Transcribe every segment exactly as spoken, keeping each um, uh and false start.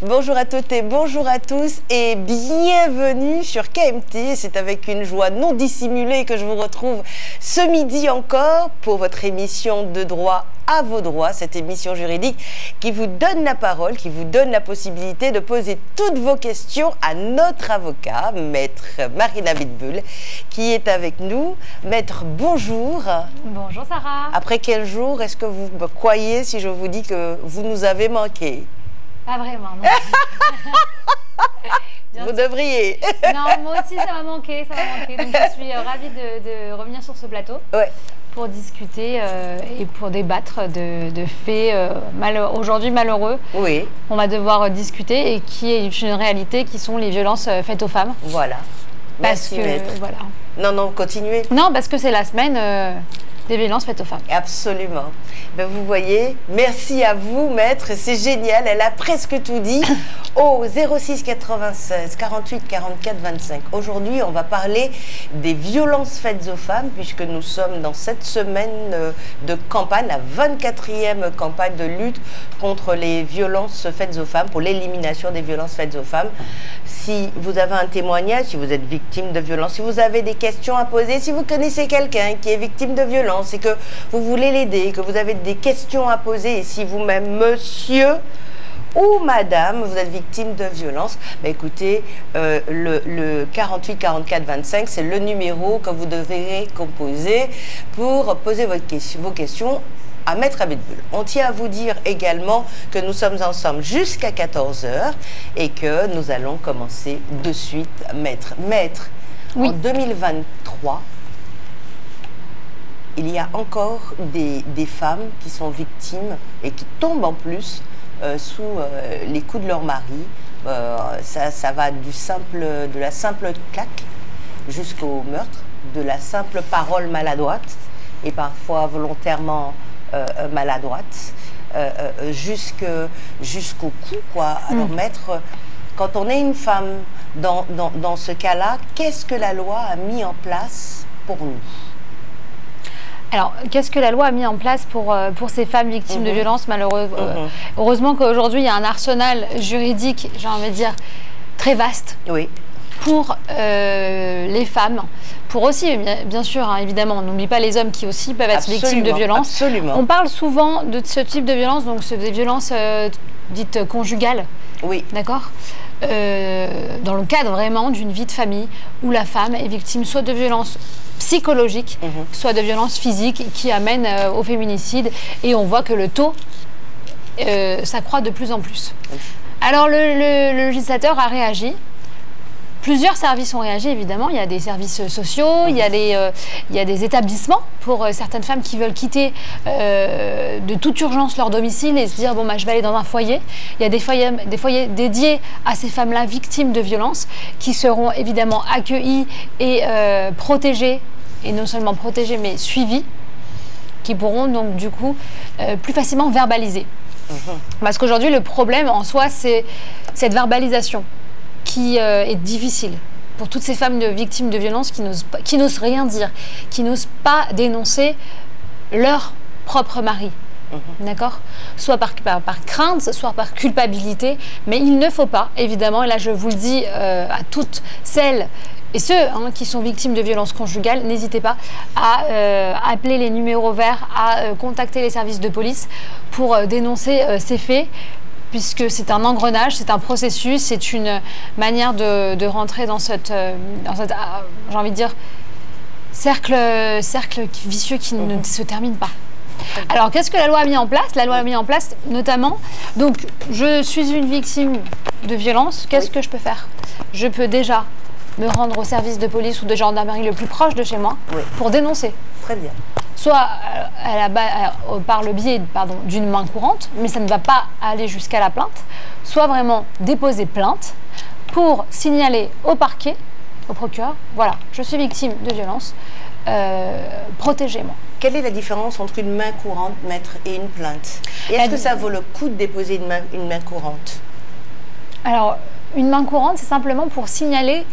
Bonjour à toutes et bonjour à tous et bienvenue sur K M T. C'est avec une joie non dissimulée que je vous retrouve ce midi encore pour votre émission de droit à vos droits, cette émission juridique qui vous donne la parole, qui vous donne la possibilité de poser toutes vos questions à notre avocat, Maître Marina Bitbull, qui est avec nous. Maître, bonjour. Bonjour Sarah. Après quel jour est-ce que vous me croyez si je vous dis que vous nous avez manqué? Pas vraiment, non. Vous sûr. devriez. Non, moi aussi, ça m'a manqué, ça m'a manqué. Donc, je suis euh, ravie de, de revenir sur ce plateau ouais. pour discuter euh, et pour débattre de, de faits euh, aujourd'hui malheureux. Oui. On va devoir euh, discuter et qui est une réalité, qui sont les violences euh, faites aux femmes. Voilà. Merci, Merci, Maître. Voilà. Non, non, continuez. Non, parce que c'est la semaine euh, des violences faites aux femmes. Absolument. Ben, vous voyez, merci à vous, Maître, c'est génial, elle a presque tout dit. Au zéro six quatre-vingt-seize quarante-huit quarante-quatre vingt-cinq. Aujourd'hui, on va parler des violences faites aux femmes, puisque nous sommes dans cette semaine de campagne, la vingt-quatrième campagne de lutte contre les violences faites aux femmes, pour l'élimination des violences faites aux femmes. Si vous avez un témoignage, si vous êtes victime de violence, si vous avez des questions à poser, si vous connaissez quelqu'un qui est victime de violence et que vous voulez l'aider, que vous avez des questions à poser, et si vous-même, monsieur ou madame, vous êtes victime de violence, bah écoutez, euh, le, le quarante-huit quarante-quatre vingt-cinq, c'est le numéro que vous devrez composer pour poser votre question, vos questions à Maître Bitbull. On tient à vous dire également que nous sommes ensemble jusqu'à quatorze heures et que nous allons commencer de suite. Maître, Maître, oui. En deux mille vingt-trois, il y a encore des, des femmes qui sont victimes et qui tombent en plus euh, sous euh, les coups de leur mari. Euh, ça, ça va du simple, de la simple claque jusqu'au meurtre, de la simple parole maladroite et parfois volontairement euh, maladroite, euh, euh, jusque, jusqu'au coup, quoi. Alors, mmh. Maître, quand on est une femme dans, dans, dans ce cas-là, qu'est-ce que la loi a mis en place pour nous ? Alors, qu'est-ce que la loi a mis en place pour, euh, pour ces femmes victimes mmh. de violences malheureuses mmh. euh, Heureusement qu'aujourd'hui, il y a un arsenal juridique, j'ai envie de dire, très vaste oui. pour euh, les femmes. Pour aussi, bien, bien sûr, hein, évidemment, on n'oublie pas les hommes qui aussi peuvent être absolument, victimes de violences. Absolument. On parle souvent de ce type de violence, donc des violences euh, dites conjugales. Oui. D'accord euh, dans le cadre vraiment d'une vie de famille où la femme est victime soit de violences psychologiques, mmh. soit de violences physiques qui amènent euh, au féminicide. Et on voit que le taux euh, s'accroît de plus en plus. Mmh. Alors le, le, le législateur a réagi. Plusieurs services ont réagi, évidemment. Il y a des services sociaux, mmh. il, y a des, euh, il y a des établissements pour euh, certaines femmes qui veulent quitter euh, de toute urgence leur domicile et se dire, bon, bah, je vais aller dans un foyer. Il y a des foyers, des foyers dédiés à ces femmes-là victimes de violences qui seront évidemment accueillies et euh, protégées, et non seulement protégées, mais suivies, qui pourront donc du coup euh, plus facilement verbaliser. Mmh. Parce qu'aujourd'hui, le problème en soi, c'est cette verbalisation qui euh, est difficile pour toutes ces femmes de victimes de violences qui n'osent pas, qui n'osent rien dire, qui n'osent pas dénoncer leur propre mari. Mmh. D'accord ? Soit par, par, par crainte, soit par culpabilité, mais il ne faut pas, évidemment, et là je vous le dis euh, à toutes celles et ceux hein, qui sont victimes de violences conjugales, n'hésitez pas à euh, appeler les numéros verts, à euh, contacter les services de police pour euh, dénoncer euh, ces faits, puisque c'est un engrenage, c'est un processus, c'est une manière de, de rentrer dans cette, euh, dans cette euh, j'ai envie de dire, cercle, cercle vicieux qui mmh. ne se termine pas. Alors, qu'est-ce que la loi a mis en place? La loi a mis en place notamment, donc, je suis une victime de violence, qu'est-ce oui. que je peux faire? Je peux déjà me rendre au service de police ou de gendarmerie le plus proche de chez moi oui. pour dénoncer. Très bien. Soit à la, à, par le biais pardon, d'une main courante, mais ça ne va pas aller jusqu'à la plainte, soit vraiment déposer plainte pour signaler au parquet, au procureur, voilà, je suis victime de violence, euh, protégez-moi. Quelle est la différence entre une main courante, maître, et une plainte? Et est-ce que ça vaut le coup de déposer une main, une main courante? Alors, une main courante, c'est simplement pour signaler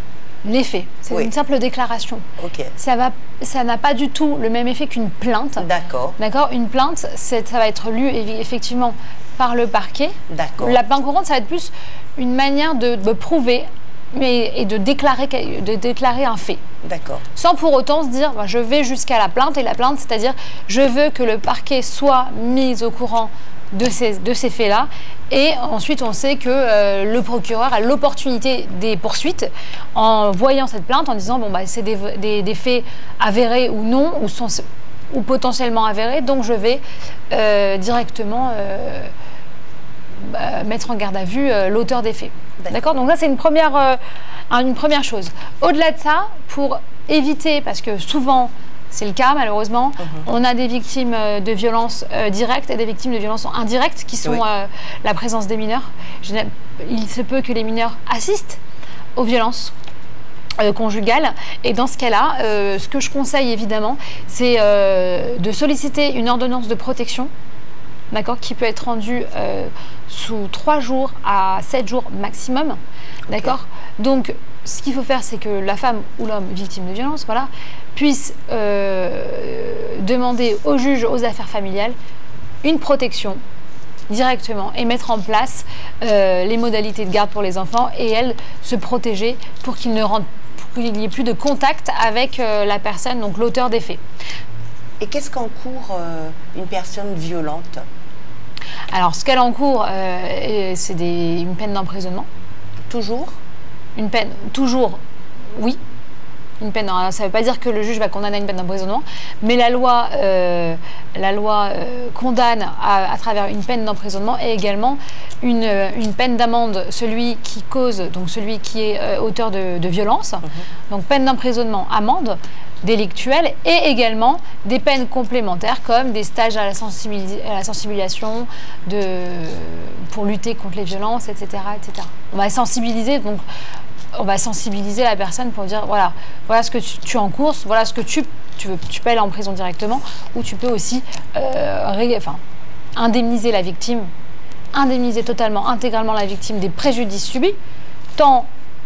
les faits. C'est oui. une simple déclaration. Okay. Ça va, ça n'a pas du tout le même effet qu'une plainte. D'accord. D'accord. Une plainte, ça va être lu effectivement par le parquet. D'accord. La plainte courante, ça va être plus une manière de, de prouver mais, et de déclarer, de déclarer un fait. D'accord. Sans pour autant se dire, bah, je vais jusqu'à la plainte. Et la plainte, c'est-à-dire, je veux que le parquet soit mis au courant de ces, de ces faits-là. Et ensuite, on sait que euh, le procureur a l'opportunité des poursuites en voyant cette plainte, en disant, bon, bah, c'est des, des, des faits avérés ou non, ou, sont, ou potentiellement avérés, donc je vais euh, directement euh, bah, mettre en garde à vue euh, l'auteur des faits. D'accord. Donc ça, c'est une première, euh, une première chose. Au-delà de ça, pour éviter, parce que souvent, c'est le cas malheureusement, mmh. on a des victimes de violences euh, directes et des victimes de violences indirectes qui sont oui. euh, la présence des mineurs. Il se peut que les mineurs assistent aux violences euh, conjugales. Et dans ce cas-là, euh, ce que je conseille évidemment, c'est euh, de solliciter une ordonnance de protection, d'accord, qui peut être rendue euh, sous trois jours à sept jours maximum, d'accord. Okay. Donc, ce qu'il faut faire, c'est que la femme ou l'homme victime de violence, voilà, puisse euh, demander au juge aux affaires familiales une protection directement et mettre en place euh, les modalités de garde pour les enfants et elle se protéger pour qu'il ne rentre, pour qu'il n'y ait plus de contact avec euh, la personne, donc l'auteur des faits. Et qu'est-ce qu'encourt euh, une personne violente? Alors, ce qu'elle encourt, euh, c'est une peine d'emprisonnement. Toujours? Une peine, toujours, oui. Une peine, ça ne veut pas dire que le juge va condamner à une peine d'emprisonnement, mais la loi, euh, la loi euh, condamne à, à travers une peine d'emprisonnement et également une, une peine d'amende, celui qui cause, donc celui qui est euh, auteur de, de violence. Mm-hmm. Donc peine d'emprisonnement, amende délictuelle et également des peines complémentaires comme des stages à la, sensibilis à la sensibilisation de, pour lutter contre les violences, et cetera, et cetera. On va sensibiliser, donc on va sensibiliser la personne pour dire voilà, voilà ce que tu, tu encours, voilà ce que tu, tu veux, tu peux aller en prison directement ou tu peux aussi euh, ré, enfin, indemniser la victime, indemniser totalement, intégralement la victime des préjudices subis, tant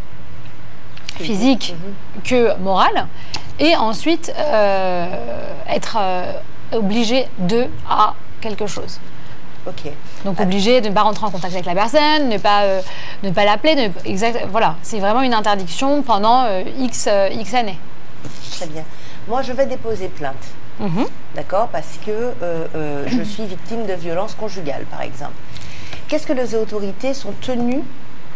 physiques mmh. que morales. Et ensuite, euh, être euh, obligé de à quelque chose. Ok. Donc obligé de ne pas rentrer en contact avec la personne, ne pas, euh, ne pas l'appeler. Exact. Voilà, c'est vraiment une interdiction pendant euh, X, euh, X années. Très bien. Moi, je vais déposer plainte. Mm-hmm. D'accord, parce que euh, euh, je suis victime de violences conjugales, par exemple. Qu'est-ce que les autorités sont tenues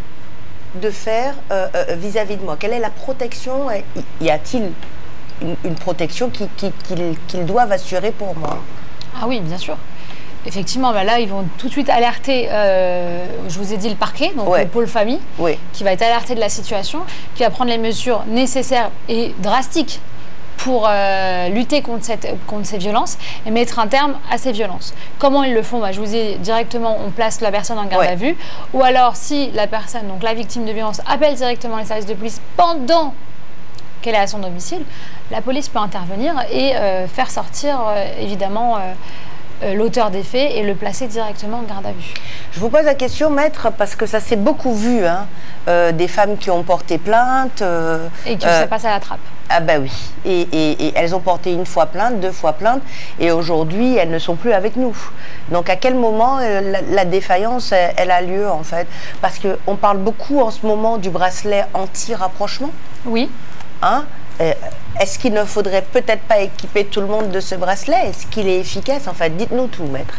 de faire vis-à-vis euh, -vis de moi? Quelle est la protection? Y a-t-il Une, une protection qu'ils qui, qui, qui doivent assurer pour moi? Ah oui, bien sûr. Effectivement, bah là, ils vont tout de suite alerter, euh, je vous ai dit le parquet, donc ouais. le pôle famille, oui. qui va être alerté de la situation, qui va prendre les mesures nécessaires et drastiques pour euh, lutter contre, cette, contre ces violences et mettre un terme à ces violences. Comment ils le font? Bah, je vous ai directement, on place la personne en garde ouais. à vue, ou alors si la personne, donc la victime de violence, appelle directement les services de police pendant qu'elle est à son domicile, la police peut intervenir et euh, faire sortir euh, évidemment euh, euh, l'auteur des faits et le placer directement en garde à vue. Je vous pose la question, maître, parce que ça s'est beaucoup vu, hein, euh, des femmes qui ont porté plainte. Euh, et qui euh, se passe à la trappe. Ah ben oui, et, et, et elles ont porté une fois plainte, deux fois plainte, et aujourd'hui elles ne sont plus avec nous. Donc à quel moment euh, la, la défaillance, elle, elle a lieu en fait? Parce qu'on parle beaucoup en ce moment du bracelet anti-rapprochement. Oui. Hein? Euh, Est-ce qu'il ne faudrait peut-être pas équiper tout le monde de ce bracelet? Est-ce qu'il est efficace? En fait, dites-nous tout, maître.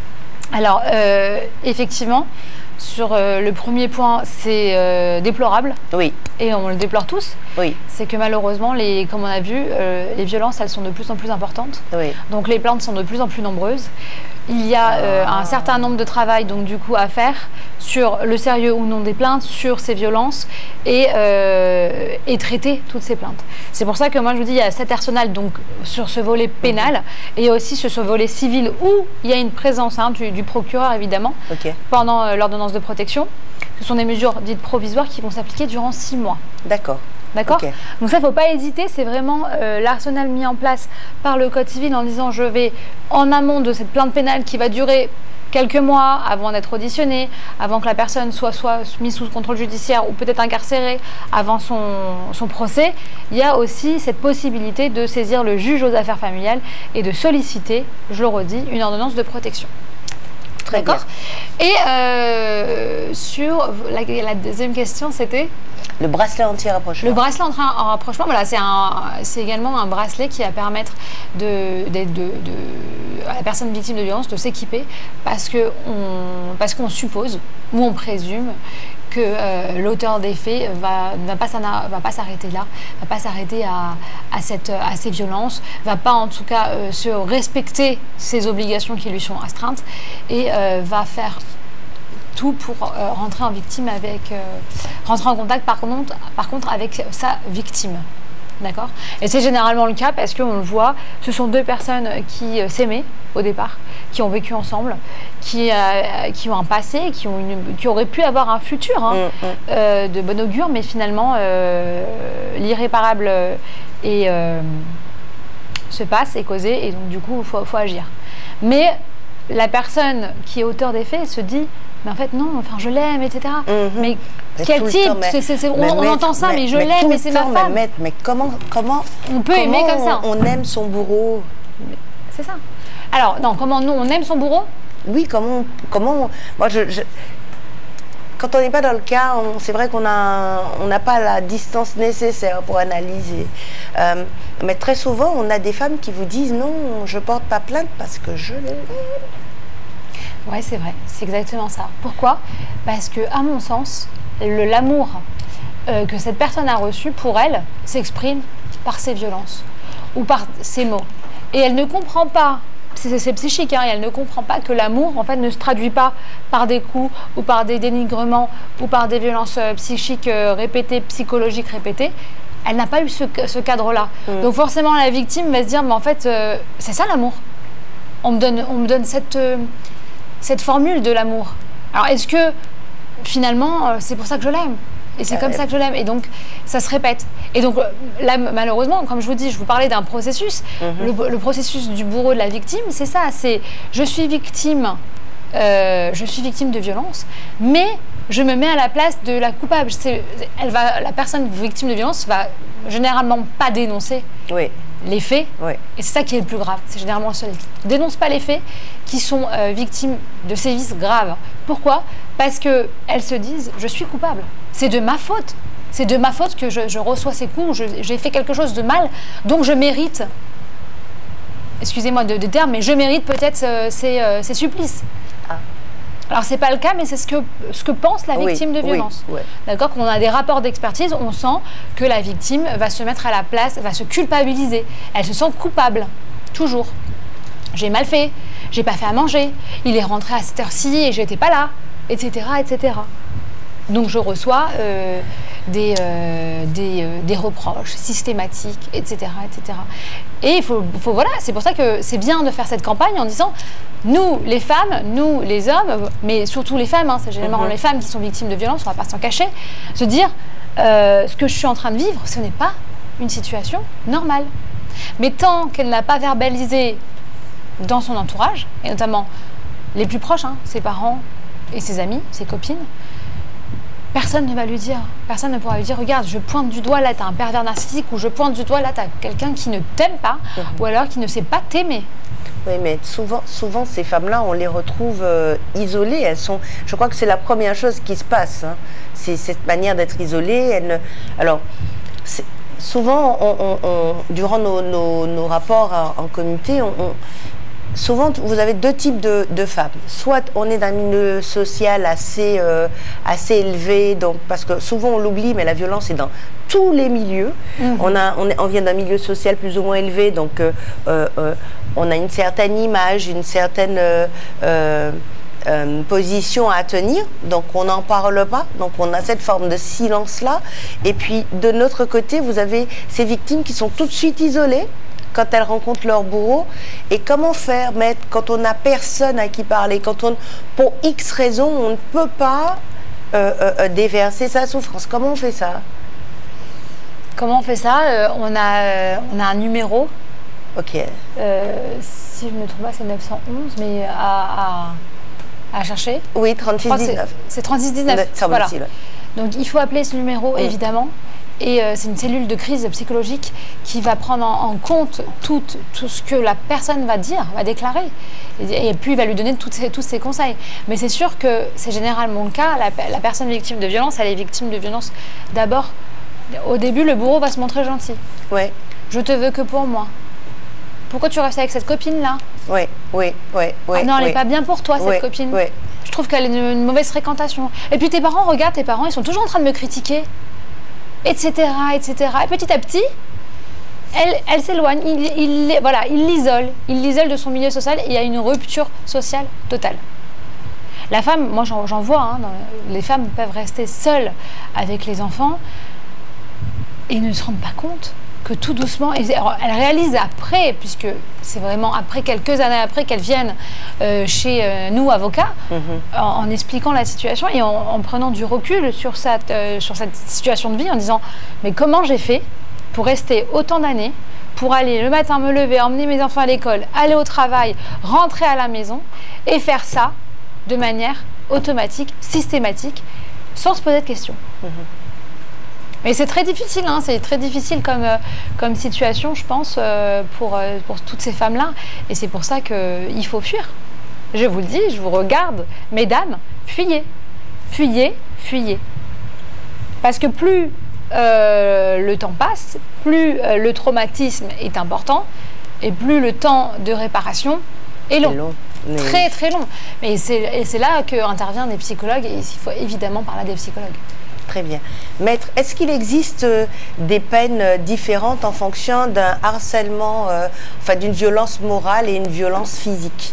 Alors, euh, effectivement, sur euh, le premier point, c'est euh, déplorable. Oui. Et on le déplore tous. Oui. C'est que malheureusement, les, comme on a vu, euh, les violences, elles sont de plus en plus importantes. Oui. Donc les plaintes sont de plus en plus nombreuses. Il y a euh, un certain nombre de travail donc du coup à faire sur le sérieux ou non des plaintes, sur ces violences et, euh, et traiter toutes ces plaintes. C'est pour ça que moi je vous dis il y a cet arsenal donc sur ce volet pénal mmh. et aussi sur ce volet civil où il y a une présence hein, du, du procureur évidemment okay. pendant euh, l'ordonnance de protection. Ce sont des mesures dites provisoires qui vont s'appliquer durant six mois. D'accord. D'accord okay. Donc ça, il ne faut pas hésiter, c'est vraiment euh, l'arsenal mis en place par le Code civil en disant je vais en amont de cette plainte pénale qui va durer quelques mois avant d'être auditionnée, avant que la personne soit, soit mise sous contrôle judiciaire ou peut-être incarcérée avant son, son procès, il y a aussi cette possibilité de saisir le juge aux affaires familiales et de solliciter, je le redis, une ordonnance de protection. Très bien. Et euh, sur la, la deuxième question, c'était le bracelet anti-rapprochement. Le bracelet anti-rapprochement, voilà, c'est également un bracelet qui va permettre de, de, de, de, à la personne victime de violence de s'équiper parce qu'on parce qu'on suppose ou on présume que euh, l'auteur des faits va, ne va pas s'arrêter là, va pas s'arrêter à, à, cette, à ces violences, va pas en tout cas euh, se respecter ses obligations qui lui sont astreintes et euh, va faire tout pour euh, rentrer en victime avec, euh, rentrer en contact par contre, par contre avec sa victime. D'accord? Et c'est généralement le cas parce qu'on le voit, ce sont deux personnes qui euh, s'aimaient au départ, qui ont vécu ensemble, qui, euh, qui ont un passé, qui, ont une, qui auraient pu avoir un futur hein, mmh, mmh. Euh, de bon augure, mais finalement euh, l'irréparable et, euh, se passe, est causé, et donc du coup il faut, faut agir. Mais la personne qui est auteur des faits se dit mais en fait non, enfin je l'aime, et cetera. Mmh. Mais, mais quel type temps, mais, c est, c est, On, mais, on entend ça, mais, mais je l'aime, mais c'est ma femme. Mais, mais comment, comment on peut comment aimer comme ça. On, on aime son bourreau. C'est ça. Alors non, comment nous on aime son bourreau? Oui, comment, comment. Moi je. je quand on n'est pas dans le cas, c'est vrai qu'on a, on n'a pas la distance nécessaire pour analyser. Euh, mais très souvent, on a des femmes qui vous disent non, je porte pas plainte parce que je l'aime. Oui, c'est vrai, c'est exactement ça. Pourquoi? Parce que, à mon sens, l'amour euh, que cette personne a reçu, pour elle, s'exprime par ses violences ou par ses mots. Et elle ne comprend pas, c'est psychique, hein, et elle ne comprend pas que l'amour, en fait, ne se traduit pas par des coups ou par des dénigrements ou par des violences euh, psychiques euh, répétées, psychologiques répétées. Elle n'a pas eu ce, ce cadre-là. Mmh. Donc forcément, la victime va se dire, mais en fait, euh, c'est ça l'amour. On me donne, on me donne cette... Euh, cette formule de l'amour. Alors, est-ce que, finalement, euh, c'est pour ça que je l'aime? Et c'est euh, comme ça que je l'aime. Et donc, ça se répète. Et donc, là, malheureusement, comme je vous dis, je vous parlais d'un processus. Mm-hmm. le, le processus du bourreau de la victime, c'est ça. C'est, je suis victime, euh, je suis victime de violence, mais je me mets à la place de la coupable. Elle va, la personne victime de violence va généralement pas dénoncer. Oui. Les faits, oui. Et c'est ça qui est le plus grave. C'est généralement ceux qui ne dénoncent pas les faits qui sont euh, victimes de sévices graves. Pourquoi? Parce qu'elles se disent, je suis coupable. C'est de ma faute. C'est de ma faute que je, je reçois ces coups, j'ai fait quelque chose de mal, donc je mérite, excusez-moi de, de terme, mais je mérite peut-être euh, ces, euh, ces supplices. Ah. Alors, ce n'est pas le cas, mais c'est ce que, ce que pense la victime oui, de violence. Oui, oui. D'accord? Quand on a des rapports d'expertise, on sent que la victime va se mettre à la place, va se culpabiliser. Elle se sent coupable, toujours. J'ai mal fait, j'ai pas fait à manger, il est rentré à cette heure-ci et j'étais pas là, et cetera, et cetera. Donc, je reçois euh, des, euh, des, euh, des reproches systématiques, et cetera, et cetera. Et il faut, faut voilà, c'est pour ça que c'est bien de faire cette campagne en disant, nous, les femmes, nous, les hommes, mais surtout les femmes, hein, c'est généralement mm-hmm. les femmes qui sont victimes de violences, on ne va pas s'en cacher, se dire, euh, ce que je suis en train de vivre, ce n'est pas une situation normale. Mais tant qu'elle n'a pas verbalisé dans son entourage, et notamment les plus proches, hein, ses parents et ses amis, ses copines, personne ne va lui dire, personne ne pourra lui dire, regarde, je pointe du doigt, là, tu as un pervers narcissique, ou je pointe du doigt, là, tu as quelqu'un qui ne t'aime pas, mmh. ou alors qui ne sait pas t'aimer. Oui, mais souvent, souvent ces femmes-là, on les retrouve euh, isolées. Elles sont, je crois que c'est la première chose qui se passe. Hein. C'est cette manière d'être isolée. Elles ne, alors, souvent, on, on, on, durant nos, nos, nos rapports en, en communauté, on, on souvent, vous avez deux types de, de femmes. Soit on est dans un milieu social assez, euh, assez élevé, donc, parce que souvent on l'oublie, mais la violence est dans tous les milieux. Mmh. On, a, on, est, on vient d'un milieu social plus ou moins élevé, donc euh, euh, on a une certaine image, une certaine euh, euh, euh, position à tenir, donc on n'en parle pas, donc on a cette forme de silence-là. Et puis de notre côté, vous avez ces victimes qui sont tout de suite isolées quand elles rencontrent leur bourreau. Et comment faire, maître, quand on n'a personne à qui parler, quand on, pour X raisons, on ne peut pas euh, euh, déverser sa souffrance? Comment on fait ça? Comment on fait ça? euh, on, a, euh, on a un numéro. Ok. Euh, si je ne me trompe pas, c'est neuf cent onze, mais à, à, à chercher. Oui, trente-six dix-neuf. C'est trente-six dix-neuf. Voilà. Donc il faut appeler ce numéro, mmh. évidemment. et euh, c'est une cellule de crise psychologique qui va prendre en, en compte tout, tout ce que la personne va dire, va déclarer. Et, et puis il va lui donner toutes ses, tous ses conseils. Mais c'est sûr que c'est généralement le cas. La, la personne victime de violence, elle est victime de violence d'abord. Au début, le bourreau va se montrer gentil. Ouais. Je te veux que pour moi. Pourquoi tu restes avec cette copine-là? Oui, oui, oui. Ah non, elle n'est oui. pas bien pour toi, cette oui, copine. Oui. Je trouve qu'elle est une, une mauvaise fréquentation. Et puis tes parents, regarde, tes parents, ils sont toujours en train de me critiquer, et cetera, et cetera. Et petit à petit, elle, elle s'éloigne, il, il, voilà, il l'isole. Il l'isole de son milieu social et il y a une rupture sociale totale. La femme, moi j'en vois, hein, dans, les femmes peuvent rester seules avec les enfants et ne se rendent pas compte que tout doucement, et alors, elles réalisent après, puisque c'est vraiment après, quelques années après, qu'elles viennent euh, chez euh, nous, avocats, mm-hmm. en, en expliquant la situation et en, en prenant du recul sur cette, euh, sur cette situation de vie, en disant « Mais comment j'ai fait pour rester autant d'années, pour aller le matin me lever, emmener mes enfants à l'école, aller au travail, rentrer à la maison, et faire ça de manière automatique, systématique, sans se poser de questions. Mm-hmm. » Mais c'est très difficile, hein, c'est très difficile comme, euh, comme situation, je pense, euh, pour, euh, pour toutes ces femmes-là. Et c'est pour ça qu'il faut fuir. Je vous le dis, je vous regarde. Mesdames, fuyez. Fuyez, fuyez. Parce que plus euh, le temps passe, plus euh, le traumatisme est important, et plus le temps de réparation est long. long. Mais... Très, très long. Et c'est là qu'interviennent les psychologues, et il faut évidemment parler des psychologues. Très bien. Maître, est-ce qu'il existe euh, des peines euh, différentes en fonction d'un harcèlement, euh, enfin d'une violence morale et une violence physique?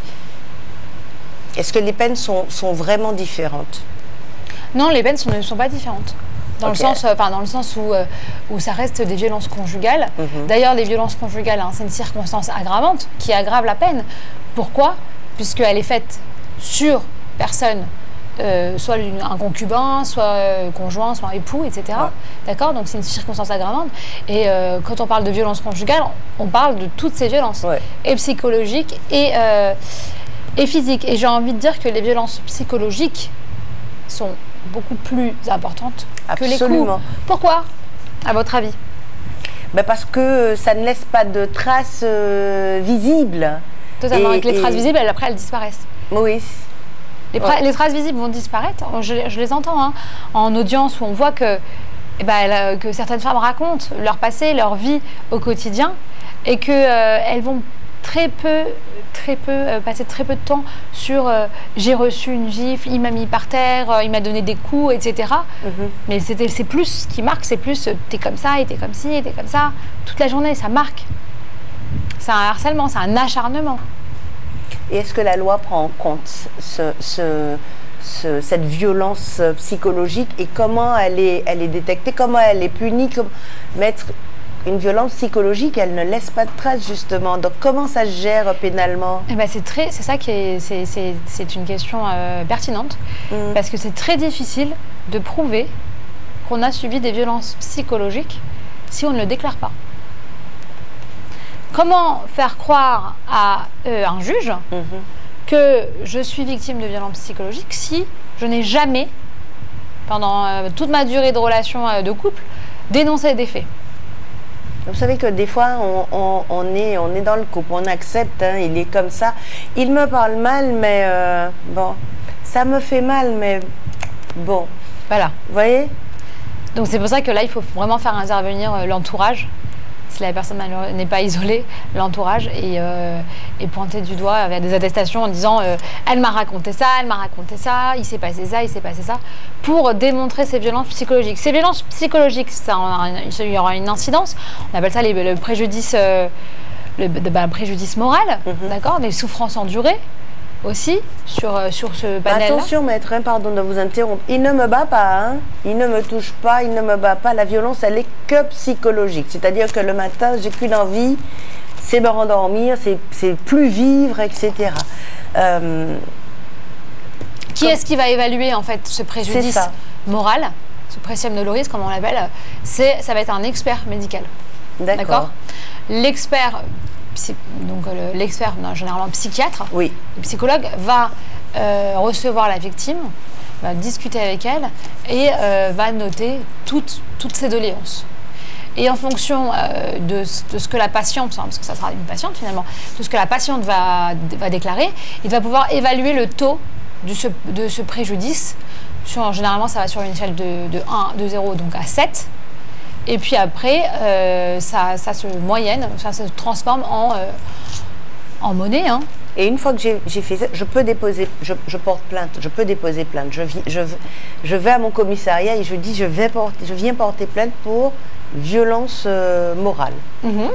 Est-ce que les peines sont, sont vraiment différentes? Non, les peines sont, ne sont pas différentes. Dans, okay. le, sens, enfin, dans le sens où, euh, où ça reste des violences conjugales. Mm-hmm. D'ailleurs, les violences conjugales, hein, c'est une circonstance aggravante qui aggrave la peine. Pourquoi? Puisqu'elle est faite sur personne. Euh, soit une, un concubin, soit euh, conjoint, soit un époux, et cetera. Ouais. D'accord? Donc c'est une circonstance aggravante. Et euh, quand on parle de violence conjugale, on parle de toutes ces violences, ouais. et psychologiques et, euh, et physiques. Et j'ai envie de dire que les violences psychologiques sont beaucoup plus importantes Absolument. que les coups. Pourquoi, à votre avis? Ben parce que ça ne laisse pas de traces euh, visibles. Totalement. Et, avec les et... traces visibles, après elles disparaissent. Oui. Les, ouais. les traces visibles vont disparaître, je, je les entends hein, en audience où on voit que, eh ben, que certaines femmes racontent leur passé, leur vie au quotidien et qu'elles euh, vont très peu, très peu, euh, passer très peu de temps sur euh, j'ai reçu une gifle, il m'a mis par terre, euh, il m'a donné des coups, et cetera. Mm-hmm. Mais c'est plus ce qui marque, c'est plus t'es comme ça, et t'es comme ci, et t'es comme ça, toute la journée, ça marque. C'est un harcèlement, c'est un acharnement. Et est-ce que la loi prend en compte ce, ce, ce, cette violence psychologique et comment elle est, elle est détectée, comment elle est punie? Comme... Mettre une violence psychologique, elle ne laisse pas de traces justement. Donc comment ça se gère pénalement? Eh ben, c'est très, c'est ça qui est, c'est une question euh, pertinente mmh. parce que c'est très difficile de prouver qu'on a subi des violences psychologiques si on ne le déclare pas. Comment faire croire à euh, un juge mmh. que je suis victime de violences psychologiques si je n'ai jamais, pendant euh, toute ma durée de relation euh, de couple, dénoncé des faits? Vous savez que des fois, on, on, on, est, on est dans le couple, on accepte, hein, il est comme ça. Il me parle mal, mais euh, bon, ça me fait mal, mais bon. Voilà. Vous voyez? Donc c'est pour ça que là, il faut vraiment faire intervenir euh, l'entourage. Si la personne n'est pas isolée, l'entourage, et, euh, et pointer du doigt avec des attestations en disant euh, elle m'a raconté ça, elle m'a raconté ça, il s'est passé ça, il s'est passé ça, pour démontrer ces violences psychologiques. Ces violences psychologiques, ça, il y aura une incidence, on appelle ça les, le préjudice, euh, le bah, préjudice moral, mm-hmm. d'accord, les souffrances endurées aussi sur, sur ce panel-là. Attention maître, hein, pardon de vous interrompre, il ne me bat pas, hein. Il ne me touche pas, il ne me bat pas, la violence elle est que psychologique, c'est-à-dire que le matin j'ai qu'une envie, c'est me rendormir, c'est plus vivre, et cetera. Euh, qui comme... est-ce qui va évaluer en fait ce préjudice moral, ce précium doloris comme on l'appelle? Ça va être un expert médical. D'accord. L'expert donc l'expert, généralement psychiatre, oui. le psychologue, va euh, recevoir la victime, va discuter avec elle et euh, va noter toutes, toutes ses doléances. Et en fonction euh, de, de ce que la patiente, parce que ça sera une patiente finalement, de ce que la patiente va, va déclarer, il va pouvoir évaluer le taux de ce, de ce préjudice. Sur, généralement, ça va sur une échelle de, de un, de zéro donc à sept. Et puis après, euh, ça, ça se moyenne, ça se transforme en, euh, en monnaie. Hein. Et une fois que j'ai fait ça, je peux déposer, je, je porte plainte, je peux déposer plainte. Je, je, je vais à mon commissariat et je dis, je, vais porter, je viens porter plainte pour violence euh, morale. Mm-hmm.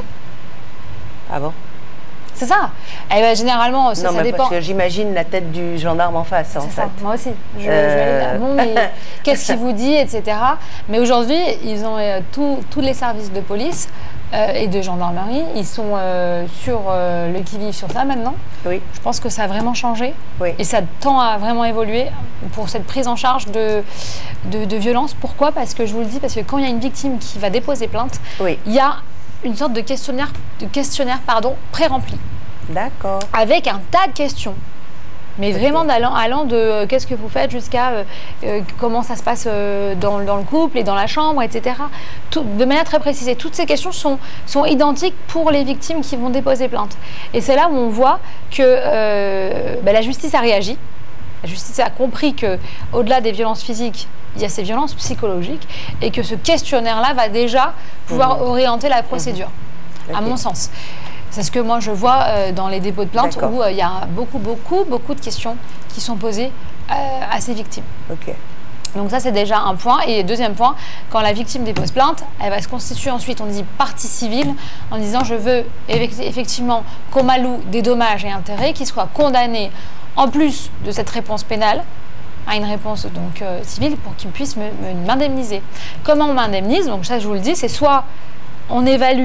Ah bon? C'est ça. Et ben, généralement, ça, non, ça mais dépend. Parce que j'imagine la tête du gendarme en face, en fait. Ça, moi aussi. Je, euh... je vais aller là. Bon, mais qu'est-ce qu'il vous dit, et cetera. Mais aujourd'hui, ils ont euh, tous les services de police euh, et de gendarmerie. Ils sont euh, sur euh, le qui-vive sur ça maintenant. Oui. Je pense que ça a vraiment changé. Oui. Et ça tend à vraiment évoluer pour cette prise en charge de, de, de violence. Pourquoi? Parce que je vous le dis, parce que quand il y a une victime qui va déposer plainte, oui. il y a une sorte de questionnaire, de questionnaire pardon, pré-rempli. D'accord. Avec un tas de questions. Mais okay. vraiment allant, allant de euh, qu'est-ce que vous faites jusqu'à euh, euh, comment ça se passe euh, dans, dans le couple et dans la chambre, et cetera. Tout, de manière très précise. Et toutes ces questions sont, sont identiques pour les victimes qui vont déposer plainte. Et c'est là où on voit que euh, ben, la justice a réagi. La justice a compris qu'au-delà des violences physiques, il y a ces violences psychologiques et que ce questionnaire-là va déjà pouvoir mmh. orienter la procédure, mmh. à okay. mon sens. C'est ce que moi je vois euh, dans les dépôts de plainte où euh, il y a beaucoup, beaucoup, beaucoup de questions qui sont posées euh, à ces victimes. Okay. Donc ça, c'est déjà un point. Et deuxième point, quand la victime dépose plainte, elle va se constituer ensuite, on dit partie civile, en disant je veux effectivement qu'on m'alloue des dommages et intérêts, qu'il soit condamné en plus de cette réponse pénale, à une réponse donc euh, civile pour qu'il puisse m'indemniser. Comment on m'indemnise? Donc ça, je vous le dis, c'est soit on évalue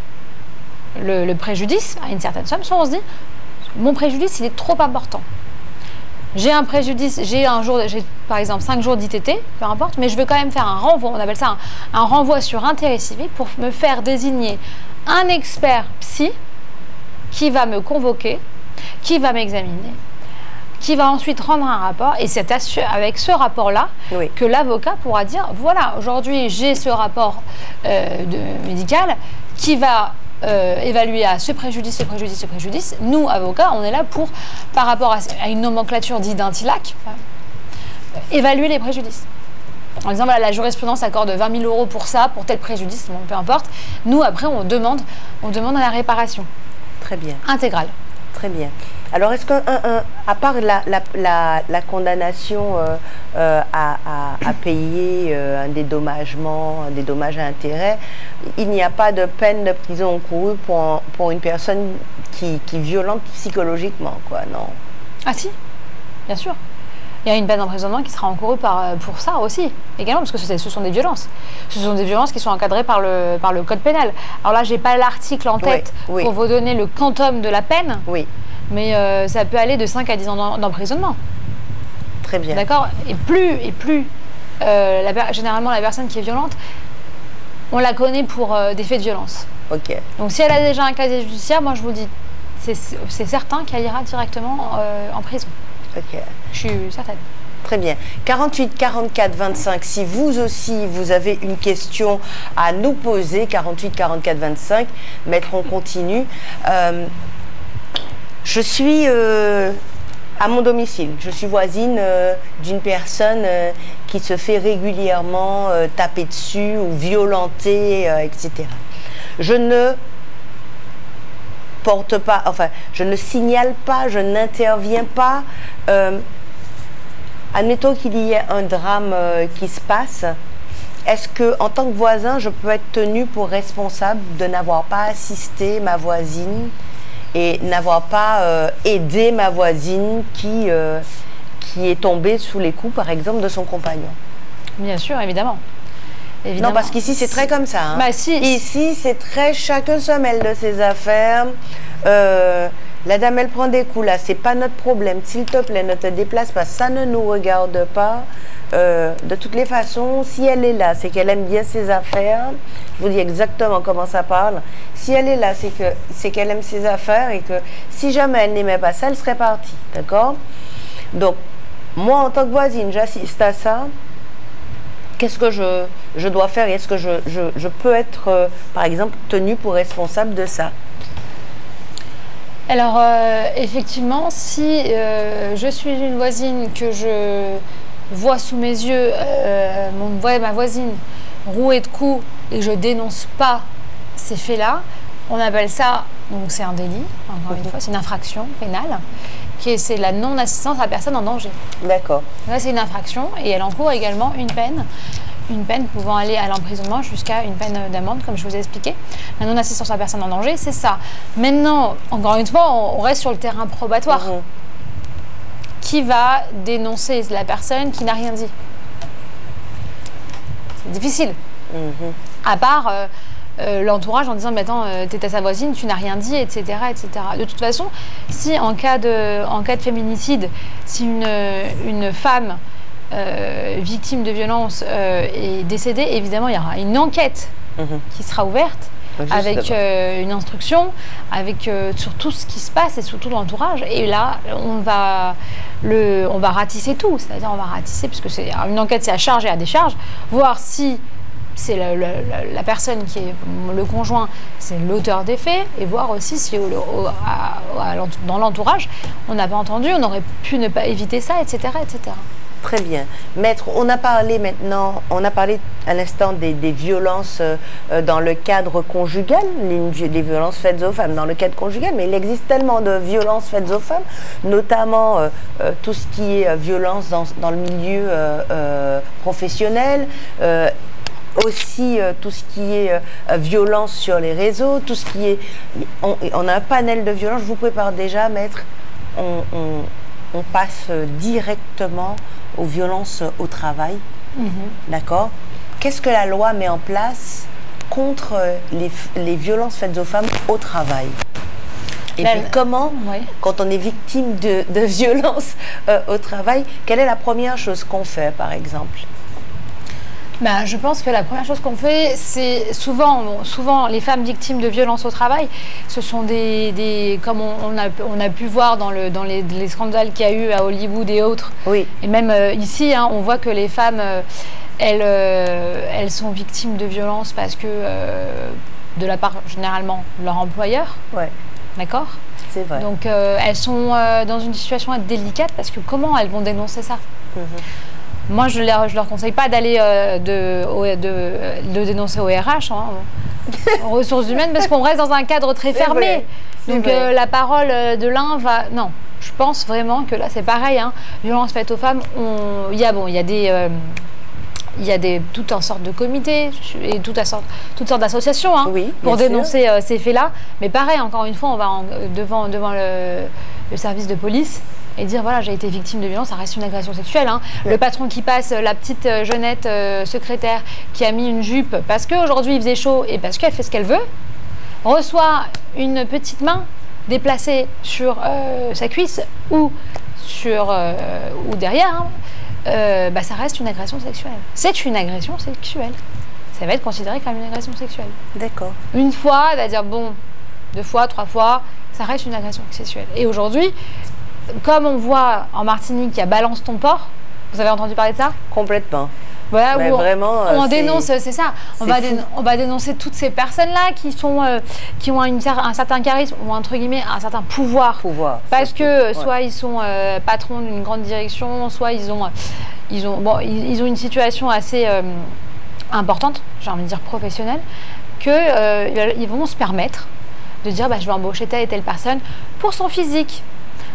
le, le préjudice à une certaine somme, soit on se dit mon préjudice il est trop important. J'ai un préjudice, j'ai un jour, j'ai par exemple cinq jours d'I T T, peu importe, mais je veux quand même faire un renvoi, on appelle ça un, un renvoi sur intérêt civil pour me faire désigner un expert psy qui va me convoquer, qui va m'examiner, qui va ensuite rendre un rapport, et c'est avec ce rapport-là oui. que l'avocat pourra dire, voilà, aujourd'hui j'ai ce rapport euh, de, médical qui va euh, évaluer à ce préjudice, ce préjudice, ce préjudice. Nous, avocats, on est là pour, par rapport à, à une nomenclature dite d'un T I L A C, euh, évaluer les préjudices. En disant, voilà, la jurisprudence accorde vingt mille euros pour ça, pour tel préjudice, bon, peu importe. Nous, après, on demande, on demande à la réparation. Très bien. Intégrale. Très bien. Alors, est-ce qu'à part la, la, la, la condamnation euh, euh, à, à, à payer euh, un dédommagement, un dédommage à intérêt, il n'y a pas de peine de prison encourue pour, pour une personne qui, qui violente psychologiquement, quoi, non? Ah si, bien sûr. Il y a une peine d'emprisonnement qui sera encourue par, pour ça aussi, également, parce que ce sont des violences. Ce sont des violences qui sont encadrées par le, par le code pénal. Alors là, je n'ai pas l'article en tête oui, oui. pour vous donner le quantum de la peine, oui. mais euh, ça peut aller de cinq à dix ans d'emprisonnement. Très bien. D'accord? Et plus, et plus euh, la, généralement, la personne qui est violente, on la connaît pour euh, des faits de violence. Ok. Donc si elle a déjà un casier judiciaire, moi je vous dis, c'est certain qu'elle ira directement euh, en prison. Ok. Je suis certaine. Très bien. quarante-huit quarante-quatre vingt-cinq, si vous aussi, vous avez une question à nous poser, quarante-huit quarante-quatre vingt-cinq, maître, on continue. Euh, je suis euh, à mon domicile. Je suis voisine euh, d'une personne euh, qui se fait régulièrement euh, taper dessus ou violenter, euh, et cetera. Je ne porte pas, enfin, je ne signale pas, je n'interviens pas. Euh, admettons qu'il y ait un drame euh, qui se passe. Est-ce que, en tant que voisin, je peux être tenu pour responsable de n'avoir pas assisté ma voisine et n'avoir pas euh, aidé ma voisine qui, euh, qui est tombée sous les coups, par exemple, de son compagnon? Bien sûr, évidemment. Évidemment. Non, parce qu'ici, c'est très comme ça. Hein. Bah, si. Ici, c'est très chacun se mêle de ses affaires. Euh, la dame, elle prend des coups là, c'est pas notre problème. S'il te plaît, ne te déplace pas, ça ne nous regarde pas. Euh, de toutes les façons, si elle est là, c'est qu'elle aime bien ses affaires. Je vous dis exactement comment ça parle. Si elle est là, c'est que c'est qu'elle aime ses affaires et que si jamais elle n'aimait pas ça, elle serait partie. D'accord? Donc, moi, en tant que voisine, j'assiste à ça. qu'est-ce que je, je dois faire? Est-ce que je, je, je peux être, euh, par exemple, tenue pour responsable de ça? Alors, euh, effectivement, si euh, je suis une voisine que je vois sous mes yeux euh, mon, ma voisine rouée de coups et que je dénonce pas ces faits-là, on appelle ça, donc c'est un délit, encore une fois, c'est une infraction pénale, qui est, c'est la non-assistance à personne en danger. D'accord. Là, c'est une infraction et elle encourt également une peine, une peine pouvant aller à l'emprisonnement jusqu'à une peine d'amende, comme je vous ai expliqué. La non-assistance à personne en danger, c'est ça. Maintenant, encore une fois, on reste sur le terrain probatoire. Mmh. Qui va dénoncer la personne qui n'a rien dit? C'est difficile. Mmh. À part euh, euh, l'entourage en disant, mais attends, euh, t'étais sa voisine, tu n'as rien dit, et cetera, et cetera. De toute façon, si en cas de, en cas de féminicide, si une, une femme euh, victime de violence euh, est décédée, évidemment, il y aura une enquête mmh. qui sera ouverte. Juste avec euh, une instruction, avec euh, sur tout ce qui se passe et surtout l'entourage. Et là, on va, le, on va ratisser tout. C'est-à-dire, on va ratisser, puisque c'est une enquête, c'est à charge et à décharge, voir si c'est la, la, la personne qui est le conjoint, c'est l'auteur des faits, et voir aussi si au, au, à, à, dans l'entourage, on n'a pas entendu, on aurait pu ne pas éviter ça, et cetera, et cetera. Très bien. Maître, on a parlé maintenant, on a parlé à l'instant des, des violences euh, dans le cadre conjugal, les, les violences faites aux femmes dans le cadre conjugal, mais il existe tellement de violences faites aux femmes, notamment euh, euh, tout ce qui est euh, violence dans, dans le milieu euh, euh, professionnel, euh, aussi euh, tout ce qui est euh, violence sur les réseaux, tout ce qui est... On, on a un panel de violences, je vous prépare déjà, Maître, on, on, on passe directement aux violences au travail, mmh. d'accord? Qu'est-ce que la loi met en place contre les, les violences faites aux femmes au travail? Et la, puis comment, oui. quand on est victime de, de violences euh, au travail, quelle est la première chose qu'on fait, par exemple? Ben, je pense que la première chose qu'on fait, c'est souvent, bon, souvent les femmes victimes de violences au travail, ce sont des, des comme on, on, a, on a pu voir dans, le, dans les, les scandales qu'il y a eu à Hollywood et autres, oui. et même euh, ici, hein, on voit que les femmes, euh, elles, euh, elles sont victimes de violences parce que, euh, de la part généralement de leur employeur, ouais. d'accord? C'est vrai. Donc euh, elles sont euh, dans une situation délicate parce que comment elles vont dénoncer ça? Mmh. Moi, je ne leur, leur conseille pas d'aller euh, de, de, de dénoncer au R H, hein, aux ressources humaines, parce qu'on reste dans un cadre très fermé. Donc euh, la parole de l'un va... Non, je pense vraiment que là, c'est pareil. Hein, violence faite aux femmes, il y a, bon, y a des... Euh, il y a des, toutes sortes de comités et toutes sortes, toutes sortes d'associations hein, oui, pour dénoncer euh, ces faits-là. Mais pareil, encore une fois, on va en, devant, devant le, le service de police et dire voilà, j'ai été victime de violence, ça reste une agression sexuelle. Hein. Oui. Le patron qui passe, la petite euh, jeunette euh, secrétaire qui a mis une jupe parce qu'aujourd'hui il faisait chaud et parce qu'elle fait ce qu'elle veut, reçoit une petite main déplacée sur euh, sa cuisse ou, sur, euh, ou derrière. Hein. Euh, bah, ça reste une agression sexuelle. C'est une agression sexuelle. Ça va être considéré comme une agression sexuelle. D'accord. Une fois, c'est-à-dire bon, deux fois, trois fois, ça reste une agression sexuelle. Et aujourd'hui, comme on voit en Martinique, il y a Balance ton port. Vous avez entendu parler de ça? Complètement. Voilà, où vraiment, on, on dénonce, c'est ça. On va, fou. on va dénoncer toutes ces personnes-là qui sont, euh, qui ont une, un certain charisme ou entre guillemets un certain pouvoir. Pouvoir. Parce que ouais. soit ils sont euh, patrons d'une grande direction, soit ils ont, ils ont, bon, ils, ils ont une situation assez euh, importante, j'ai envie de dire professionnelle, que euh, ils vont se permettre de dire, bah, je vais embaucher telle et telle personne pour son physique.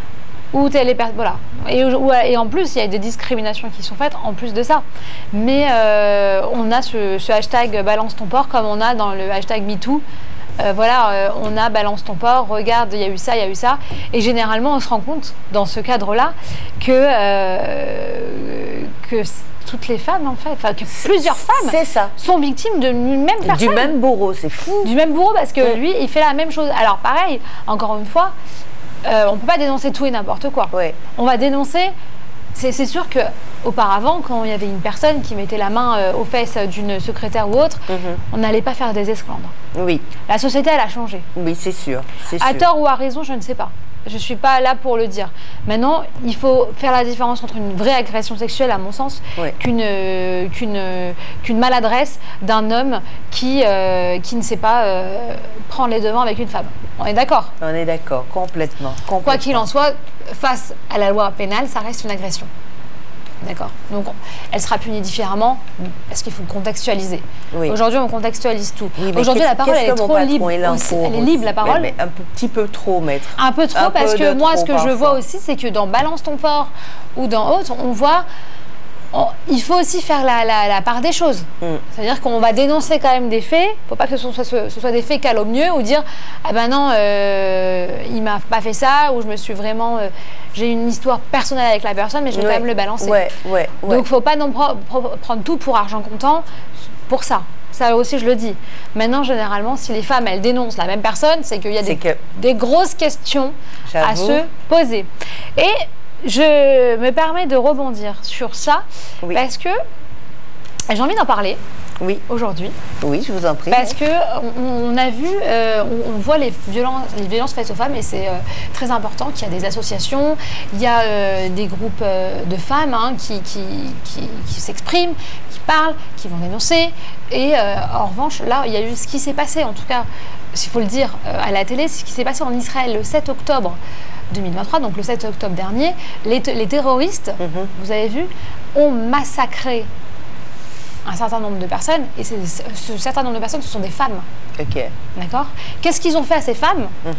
Ou telle est voilà. Et, ou, et en plus, il y a des discriminations qui sont faites en plus de ça. Mais euh, on a ce, ce hashtag Balance ton port comme on a dans le hashtag MeToo. Euh, voilà, euh, on a Balance ton port, regarde, il y a eu ça, il y a eu ça. Et généralement, on se rend compte dans ce cadre-là que, euh, que toutes les femmes, en fait, enfin que plusieurs femmes ça. sont victimes de même personne. Du même bourreau, c'est fou. Du même bourreau parce que lui, il fait la même chose. Alors pareil, encore une fois, Euh, on ne peut pas dénoncer tout et n'importe quoi. Oui. On va dénoncer, c'est sûr qu'auparavant, quand il y avait une personne qui mettait la main euh, aux fesses d'une secrétaire ou autre, mm-hmm. on n'allait pas faire des esclandres. Oui. La société, elle a changé. Oui, c'est sûr. À tort ou à raison, je ne sais pas. je ne suis pas là pour le dire. Maintenant, il faut faire la différence entre une vraie agression sexuelle, à mon sens, oui. qu'une euh, qu'une qu'une maladresse d'un homme qui, euh, qui ne sait pas euh, prendre les devants avec une femme. On est d'accord? On est d'accord, complètement, complètement. Quoi qu'il en soit, face à la loi pénale, ça reste une agression. D'accord. Donc, elle sera punie différemment parce qu'il faut contextualiser. Oui. Aujourd'hui, on contextualise tout. Oui, aujourd'hui, la parole elle est trop libre. Elle est libre, la parole. Mais, mais un petit peu trop, maître. Un peu trop, un parce peu que moi, trop, ce que parfois. je vois aussi, c'est que dans Balance ton porc ou dans Autre, on voit. On, il faut aussi faire la, la, la part des choses. Mm. C'est-à-dire qu'on va dénoncer quand même des faits. Il ne faut pas que ce soit, ce, ce soit des faits calomnieux ou dire ah ben non, euh, il m'a pas fait ça ou je me suis vraiment. Euh, j'ai une histoire personnelle avec la personne, mais je vais ouais. quand même le balancer. Ouais, ouais, ouais. Donc il ne faut pas non pre prendre tout pour argent comptant pour ça. Ça aussi, je le dis. Maintenant, généralement, si les femmes, elles dénoncent la même personne, c'est qu'il y a des, que... des grosses questions à se poser. Et je me permets de rebondir sur ça oui. parce que j'ai envie d'en parler oui. aujourd'hui. Oui, je vous en prie. Parce qu'on on a vu, euh, on, on voit les violences, les violences faites aux femmes et c'est euh, très important qu'il y a des associations, il y a euh, des groupes euh, de femmes hein, qui, qui, qui, qui s'expriment, qui parlent, qui vont dénoncer. Et euh, en revanche, là, il y a eu ce qui s'est passé, en tout cas, s'il faut le dire euh, à la télé, ce qui s'est passé en Israël le sept octobre deux mille vingt-trois, donc le sept octobre dernier, les, les terroristes, mm-hmm. vous avez vu, ont massacré un certain nombre de personnes, et c'est, ce certain nombre de personnes, ce sont des femmes. Ok. D'accord. Qu'est-ce qu'ils ont fait à ces femmes? mm-hmm.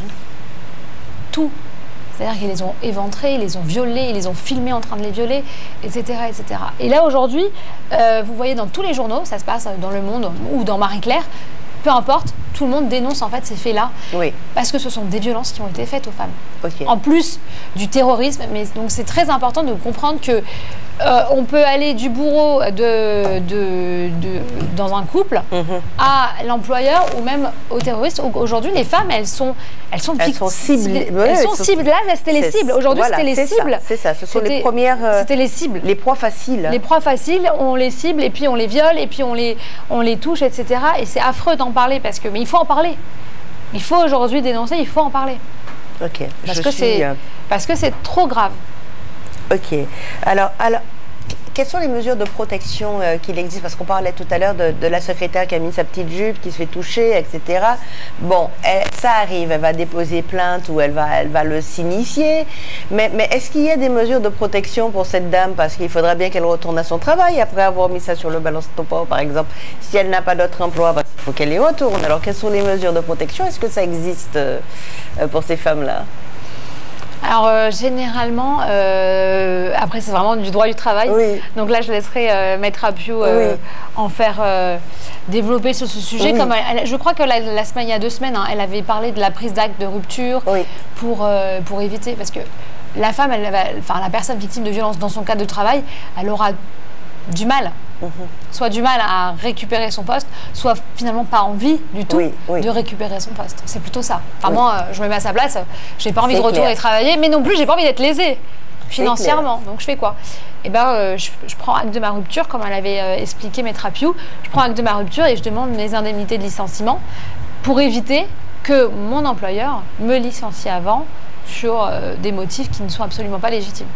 Tout. C'est-à-dire qu'ils les ont éventrées, ils les ont violées, ils les ont filmées en train de les violer, et cetera et cetera. Et là, aujourd'hui, euh, vous voyez dans tous les journaux, ça se passe dans Le Monde ou dans Marie-Claire, peu importe, tout le monde dénonce en fait ces faits-là, oui. parce que ce sont des violences qui ont été faites aux femmes. Okay. En plus du terrorisme, mais donc c'est très important de comprendre que euh, on peut aller du bourreau de, de, de, dans un couple mm-hmm. à l'employeur ou même au terroriste. Aujourd'hui, les femmes, elles sont, elles sont, elles sont ciblées. Elles sont cibles. Là, c'était les cibles. Aujourd'hui, voilà, c'était les cibles. C'est ça. Ce sont les premières. Euh, c'était les cibles. Les proies faciles. Les proies faciles, on les cible et puis on les viole et puis on les, on les touche, et cetera. Et c'est affreux d'en parler parce que, mais il faut en parler. Il faut aujourd'hui dénoncer. Il faut en parler. Ok. Parce que c'est, euh... parce que c'est trop grave. Ok. Alors, alors, quelles sont les mesures de protection euh, qu'il existe? Parce qu'on parlait tout à l'heure de, de la secrétaire qui a mis sa petite jupe, qui se fait toucher, et cetera. Bon, elle, ça arrive, elle va déposer plainte ou elle va, elle va le signifier. Mais, mais est-ce qu'il y a des mesures de protection pour cette dame? Parce qu'il faudra bien qu'elle retourne à son travail après avoir mis ça sur le balance ton porc, par exemple. Si elle n'a pas d'autre emploi, bah, il faut qu'elle y retourne. Alors, quelles sont les mesures de protection? Est-ce que ça existe euh, pour ces femmes-là? Alors euh, généralement, euh, après c'est vraiment du droit du travail, oui. donc là je laisserai euh, Maître Appiou euh, oui. en faire euh, développer sur ce sujet. Oui. Comme elle, je crois que la, la semaine, il y a deux semaines, hein, elle avait parlé de la prise d'acte de rupture oui. pour, euh, pour éviter, parce que la femme, elle, enfin la personne victime de violence dans son cadre de travail, elle aura du mal. Mmh. Soit du mal à récupérer son poste, soit finalement pas envie du tout oui, oui. de récupérer son poste. C'est plutôt ça. Enfin, oui. moi, je me mets à sa place, j'ai pas envie de retourner travailler, mais non plus, j'ai pas envie d'être lésée financièrement. Donc, je fais quoi? Eh ben, euh, je, je prends acte de ma rupture, comme elle avait euh, expliqué Maître Appiou. Je prends acte de ma rupture et je demande mes indemnités de licenciement pour éviter que mon employeur me licencie avant sur euh, des motifs qui ne sont absolument pas légitimes.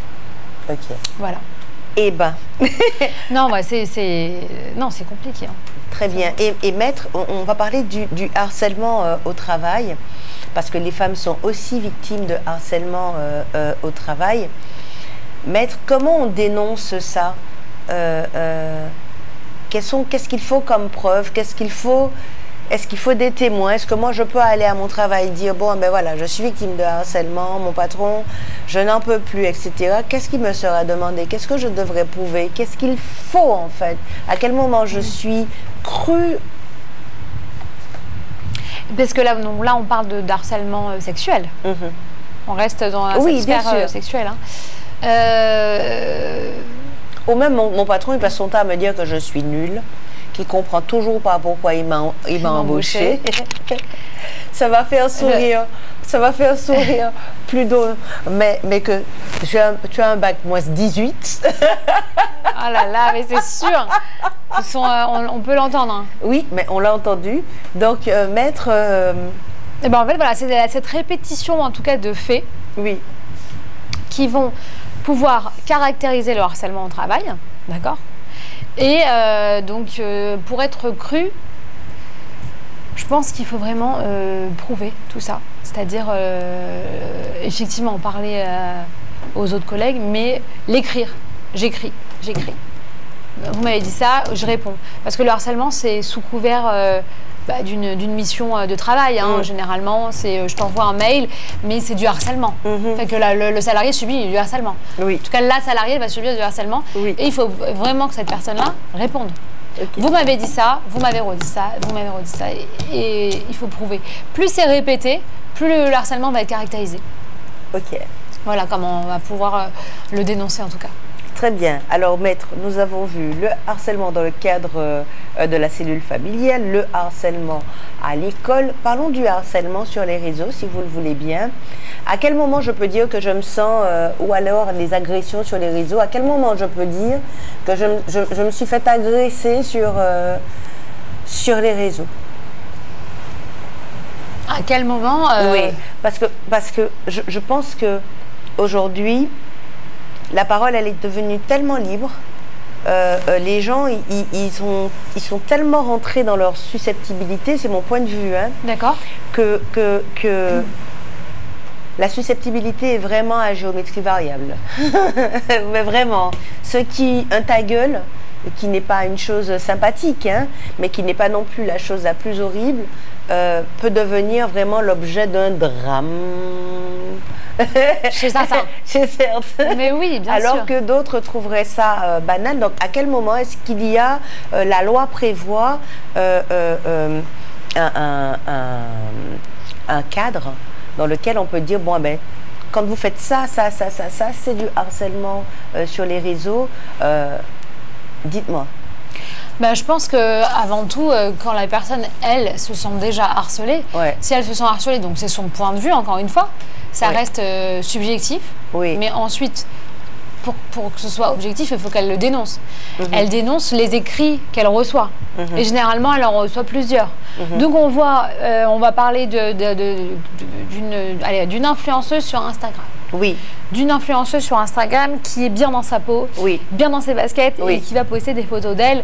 Ok. Voilà. Eh ben. non, bah c'est, c'est... non, c'est compliqué. Hein. Très bien. Et, et maître, on, on va parler du, du harcèlement euh, au travail, parce que les femmes sont aussi victimes de harcèlement euh, euh, au travail. Maître, comment on dénonce ça? euh, euh, Qu'est-ce qu'il faut comme preuve? Qu'est-ce qu'il faut? Est-ce qu'il faut des témoins? Est-ce que moi, je peux aller à mon travail et dire, bon, ben voilà, je suis victime de harcèlement, mon patron, je n'en peux plus, et cetera. Qu'est-ce qui me sera demandé? Qu'est-ce que je devrais prouver? Qu'est-ce qu'il faut, en fait? À quel moment je suis crue? Parce que là, non, là on parle de harcèlement euh, sexuel. Mm-hmm. On reste dans la oui, sphère euh, sexuelle. Hein. Euh... Ou même, mon, mon patron, il passe son temps à me dire que je suis nulle, qui comprend toujours pas pourquoi il m'a il m'a embauché. Ça va faire sourire, ça va faire sourire plus d'eau. Mais, mais que tu as, tu as un bac moins dix-huit. Ah là là, mais c'est sûr. Ils sont, euh, on, on peut l'entendre. Hein. Oui, mais on l'a entendu. Donc, euh, maître, euh, Et ben en fait, voilà, c'est cette répétition, en tout cas, de faits oui. qui vont pouvoir caractériser le harcèlement au travail, d'accord? Et euh, donc, euh, pour être cru, je pense qu'il faut vraiment euh, prouver tout ça. C'est-à-dire, euh, effectivement, en parler euh, aux autres collègues, mais l'écrire. J'écris, j'écris. Vous m'avez dit ça, je réponds. Parce que le harcèlement, c'est sous couvert euh, bah, d'une mission de travail. Hein. Mmh. Généralement, c'est je t'envoie un mail, mais c'est du harcèlement. Mmh. Fait que la, le, le salarié subit du harcèlement. Oui. En tout cas, la salariée va subir du harcèlement. Oui. Et il faut vraiment que cette personne-là réponde. Okay. Vous m'avez dit ça, vous m'avez redit ça, vous m'avez redit ça. Et, et il faut prouver. Plus c'est répété, plus le, le harcèlement va être caractérisé. Ok. Voilà comment on va pouvoir euh, le dénoncer en tout cas. Très bien. Alors, maître, nous avons vu le harcèlement dans le cadre euh, de la cellule familiale, le harcèlement à l'école. Parlons du harcèlement sur les réseaux, si vous le voulez bien. À quel moment je peux dire que je me sens, euh, ou alors les agressions sur les réseaux, à quel moment je peux dire que je, je, je me suis fait agresser sur, euh, sur les réseaux? À quel moment euh... Oui, parce que, parce que je, je pense qu'aujourd'hui, la parole, elle est devenue tellement libre. Euh, euh, les gens, ils, ils, sont, ils sont tellement rentrés dans leur susceptibilité, c'est mon point de vue, hein, d'accord, que, que, que mmh. la susceptibilité est vraiment à géométrie variable. Mais vraiment, ce qui, un ta gueule, qui n'est pas une chose sympathique, hein, mais qui n'est pas non plus la chose la plus horrible, euh, peut devenir vraiment l'objet d'un drame. Chez certains. Chez certains. Mais oui, bien Alors sûr. que d'autres trouveraient ça euh, banal. Donc, à quel moment est-ce qu'il y a, euh, la loi prévoit euh, euh, euh, un, un, un, un cadre dans lequel on peut dire, bon, ben, quand vous faites ça, ça, ça, ça, ça, c'est du harcèlement euh, sur les réseaux. Euh, dites-moi. Ben, je pense qu'avant tout, euh, quand la personne, elle, se sent déjà harcelée, ouais. si elle se sent harcelée, donc c'est son point de vue, encore une fois, ça ouais. reste euh, subjectif, oui. mais ensuite, pour, pour que ce soit objectif, il faut qu'elle le dénonce. Mm-hmm. Elle dénonce les écrits qu'elle reçoit, mm-hmm. et généralement, elle en reçoit plusieurs. Mm-hmm. Donc on voit, euh, on va parler de, de, de, de, d'une influenceuse sur Instagram. Oui. D'une influenceuse sur Instagram qui est bien dans sa peau, oui. bien dans ses baskets, oui. et qui va poster des photos d'elle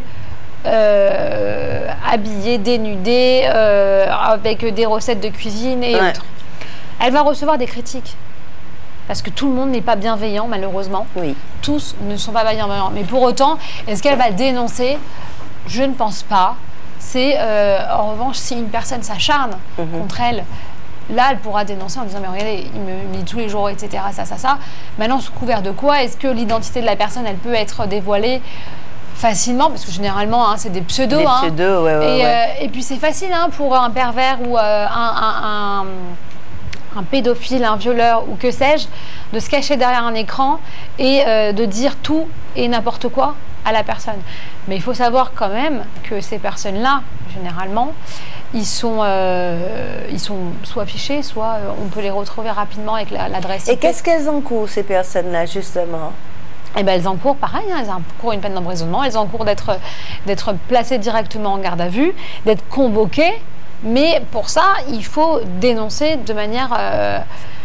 Euh, habillée, dénudée, euh, avec des recettes de cuisine et ouais. autres. Elle va recevoir des critiques. Parce que tout le monde n'est pas bienveillant, malheureusement. Oui. Tous ne sont pas bienveillants. Mais pour autant, est-ce qu'elle va le dénoncer? Je ne pense pas. C'est, euh, en revanche, si une personne s'acharne mm-hmm. contre elle, là, elle pourra dénoncer en disant, mais regardez, il me met tous les jours, et cetera, ça, ça, ça. Maintenant, sous couvert de quoi? Est-ce que l'identité de la personne, elle peut être dévoilée facilement, parce que généralement, hein, c'est des pseudos. Des hein. pseudos, ouais, ouais, et, ouais. Euh, et puis, c'est facile hein, pour un pervers ou euh, un, un, un, un pédophile, un violeur ou que sais-je, de se cacher derrière un écran et euh, de dire tout et n'importe quoi à la personne. Mais il faut savoir quand même que ces personnes-là, généralement, ils sont, euh, ils sont soit fichés, soit euh, on peut les retrouver rapidement avec l'adresse. La, et qu'est-ce qu'elles encourent, ces personnes-là, justement? Eh ben, elles encourent pareil, hein, elles encourent une peine d'emprisonnement, elles encourent d'être d'être placées directement en garde à vue, d'être convoquées, mais pour ça, il faut dénoncer de manière, euh,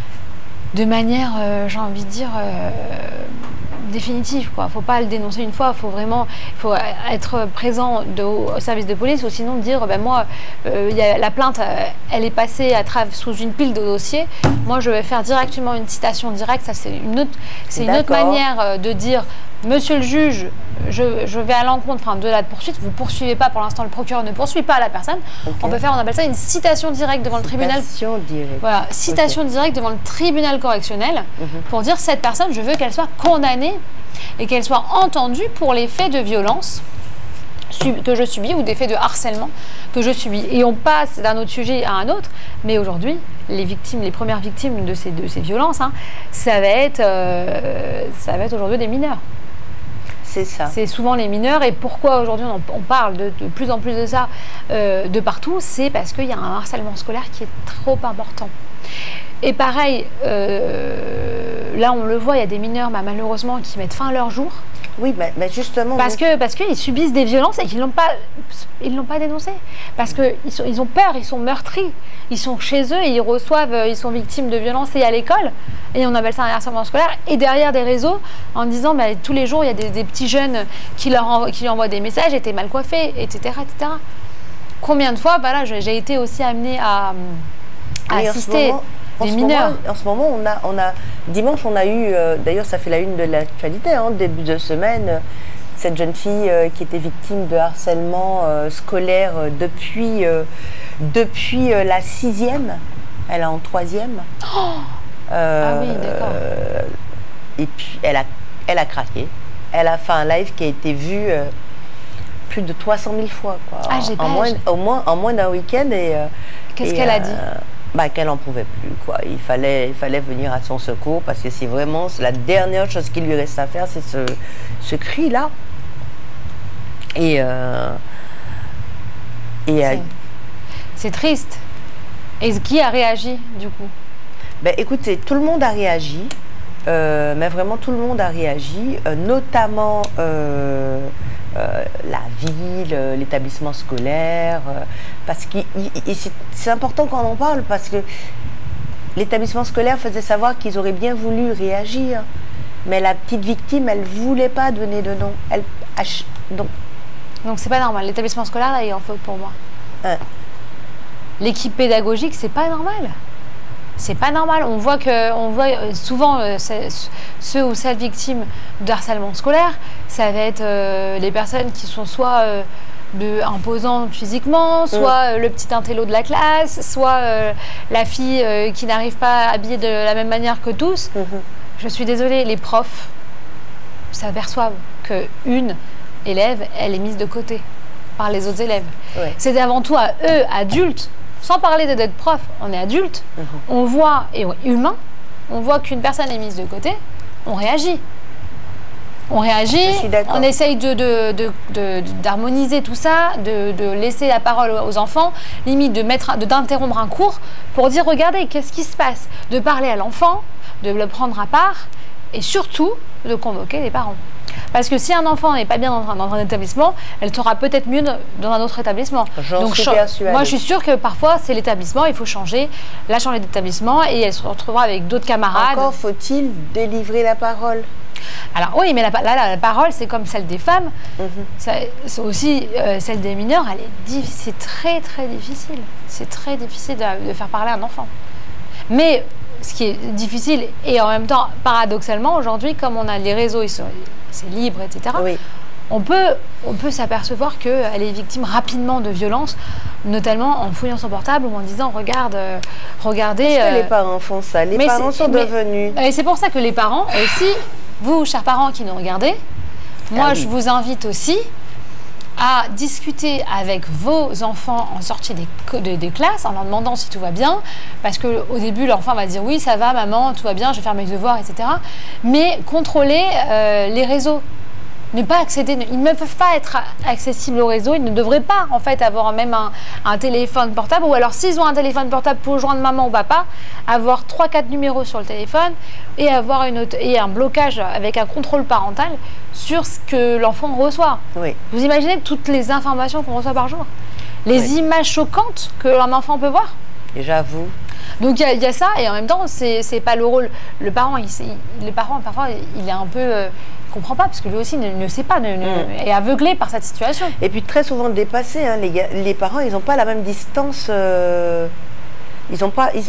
de manière, euh, j'ai envie de dire, euh, définitive, quoi. Faut pas le dénoncer une fois, faut vraiment, faut être présent de, au service de police, ou sinon dire, ben moi, euh, y a, la plainte, euh, elle est passée à travers sous une pile de dossiers. Moi, je vais faire directement une citation directe. Ça, c'est une autre, c'est une autre manière euh, de dire, monsieur le juge, je, je vais à l'encontre enfin, de la poursuite. Vous poursuivez pas, pour l'instant, le procureur ne poursuit pas la personne. Okay. On peut faire, on appelle ça une citation directe devant citation le tribunal. Citation directe. Voilà, citation okay. directe devant le tribunal correctionnel mm-hmm. pour dire cette personne, je veux qu'elle soit condamnée et qu'elle soit entendue pour les faits de violence que je subis ou des faits de harcèlement que je subis. Et on passe d'un autre sujet à un autre, mais aujourd'hui, les victimes, les premières victimes de ces, de ces violences, hein, ça va être, euh, ça va être aujourd'hui des mineurs. C'est ça. C'est souvent les mineurs. Et pourquoi aujourd'hui on, on parle de, de plus en plus de ça euh, de partout? C'est parce qu'il y a un harcèlement scolaire qui est trop important. Et pareil, euh, là, on le voit, il y a des mineurs, bah, malheureusement, qui mettent fin à leur jour. Oui, mais, mais justement... Parce que parce qu'ils subissent des violences et qu'ils l'ont pas, ils l'ont pas dénoncé. Parce qu'ils ils ont peur, ils sont meurtris. Ils sont chez eux et ils reçoivent, ils sont victimes de violences et à l'école. Et on appelle ça un harcèlement scolaire. Et derrière des réseaux, en disant, bah, tous les jours, il y a des, des petits jeunes qui leur envoient, qui lui envoient des messages, t'es mal coiffé, et cetera, et cetera. Combien de fois, bah là, j'ai été aussi amenée à, à assister des mineurs. Moment, en ce moment, on a, on a, dimanche, on a eu, euh, d'ailleurs, ça fait la une de l'actualité, hein, début de semaine, euh, cette jeune fille euh, qui était victime de harcèlement euh, scolaire euh, depuis, euh, depuis euh, la sixième, elle est en troisième. Oh euh, ah oui, d'accord. Euh, et puis, elle a, elle a craqué. Elle a fait un live qui a été vu euh, plus de trois cent mille fois, quoi. Ah, j'ai en, pas, en moins, au moins, en moins d'un week-end. Et euh, qu'est-ce qu'elle euh, a dit? Bah, qu'elle n'en pouvait plus, quoi. Il fallait, il fallait venir à son secours parce que c'est vraiment la dernière chose qui lui reste à faire, c'est ce, ce cri-là. Et, euh, et c'est, euh, c'est triste. Et qui a réagi, du coup? Ben, écoutez, tout le monde a réagi, euh, mais vraiment tout le monde a réagi, euh, notamment euh, euh, la ville, euh, l'établissement scolaire, euh, parce que c'est important qu'on en parle, parce que l'établissement scolaire faisait savoir qu'ils auraient bien voulu réagir, mais la petite victime, elle ne voulait pas donner de nom. Elle, donc, donc c'est pas normal. L'établissement scolaire, là, il en faut pour moi. Hein. L'équipe pédagogique, c'est pas normal. C'est pas normal. On voit que, on voit souvent euh, ceux ou celles victimes de harcèlement scolaire, ça va être euh, les personnes qui sont soit euh, de, imposantes physiquement, soit euh, le petit intello de la classe, soit euh, la fille euh, qui n'arrive pas à habiller de la même manière que tous. Mm-hmm. Je suis désolée, les profs s'aperçoivent qu'une élève, elle est mise de côté par les autres élèves. Ouais. C'est avant tout à eux, adultes, sans parler d'être prof, on est adulte, mmh. on voit, et humain, on voit qu'une personne est mise de côté, on réagit. On réagit, on essaye de, de, de, de, d'harmoniser tout ça, de, de laisser la parole aux enfants, limite de mettre, de, d'interrompre un cours pour dire, regardez, qu'est-ce qui se passe? De parler à l'enfant, de le prendre à part, et surtout, de convoquer les parents. Parce que si un enfant n'est pas bien dans un, dans un établissement, elle sera peut-être mieux dans un autre établissement. Donc, suis moi, je suis sûre que parfois, c'est l'établissement, il faut changer, la changer d'établissement et elle se retrouvera avec d'autres camarades. Encore faut-il délivrer la parole. Alors oui, mais la, là, la, la parole, c'est comme celle des femmes. Mm-hmm. C'est aussi euh, celle des mineurs. Elle est, c'est très, très difficile. C'est très difficile de, de faire parler un enfant. Mais ce qui est difficile, et en même temps, paradoxalement, aujourd'hui, comme on a les réseaux, ils sont, c'est libre, et cetera, oui. on peut, on peut s'apercevoir qu'elle est victime rapidement de violences, notamment en fouillant son portable ou en disant, regarde, euh, regardez... Est-ce que euh, les parents font ça? Les parents sont mais, devenus... Et c'est pour ça que les parents aussi, vous, chers parents qui nous regardez, moi, ah oui. je vous invite aussi à discuter avec vos enfants en sortie des, des, des classes, en leur demandant si tout va bien, parce qu'au début, l'enfant va dire « oui, ça va, maman, tout va bien, je vais faire mes devoirs, et cetera » Mais contrôler euh, les réseaux. Ne pas accéder, ils ne peuvent pas être accessibles au réseau, ils ne devraient pas en fait avoir même un, un téléphone portable, ou alors s'ils ont un téléphone portable pour joindre maman ou papa, avoir trois quatre numéros sur le téléphone et avoir une autre, et un blocage avec un contrôle parental sur ce que l'enfant reçoit. Oui. Vous imaginez toutes les informations qu'on reçoit par jour, les oui. images choquantes qu'un enfant peut voir. J'avoue. Donc il y, y a ça, et en même temps, c'est pas le rôle. Le parent, il, il, le parent parfois, il est un peu... Euh, ne comprend pas, parce que lui aussi ne, ne sait pas, ne, ne, mmh. est aveuglé par cette situation. Et puis très souvent dépassé, hein, les, les parents, ils n'ont pas la même distance. Euh, ils n'ont pas.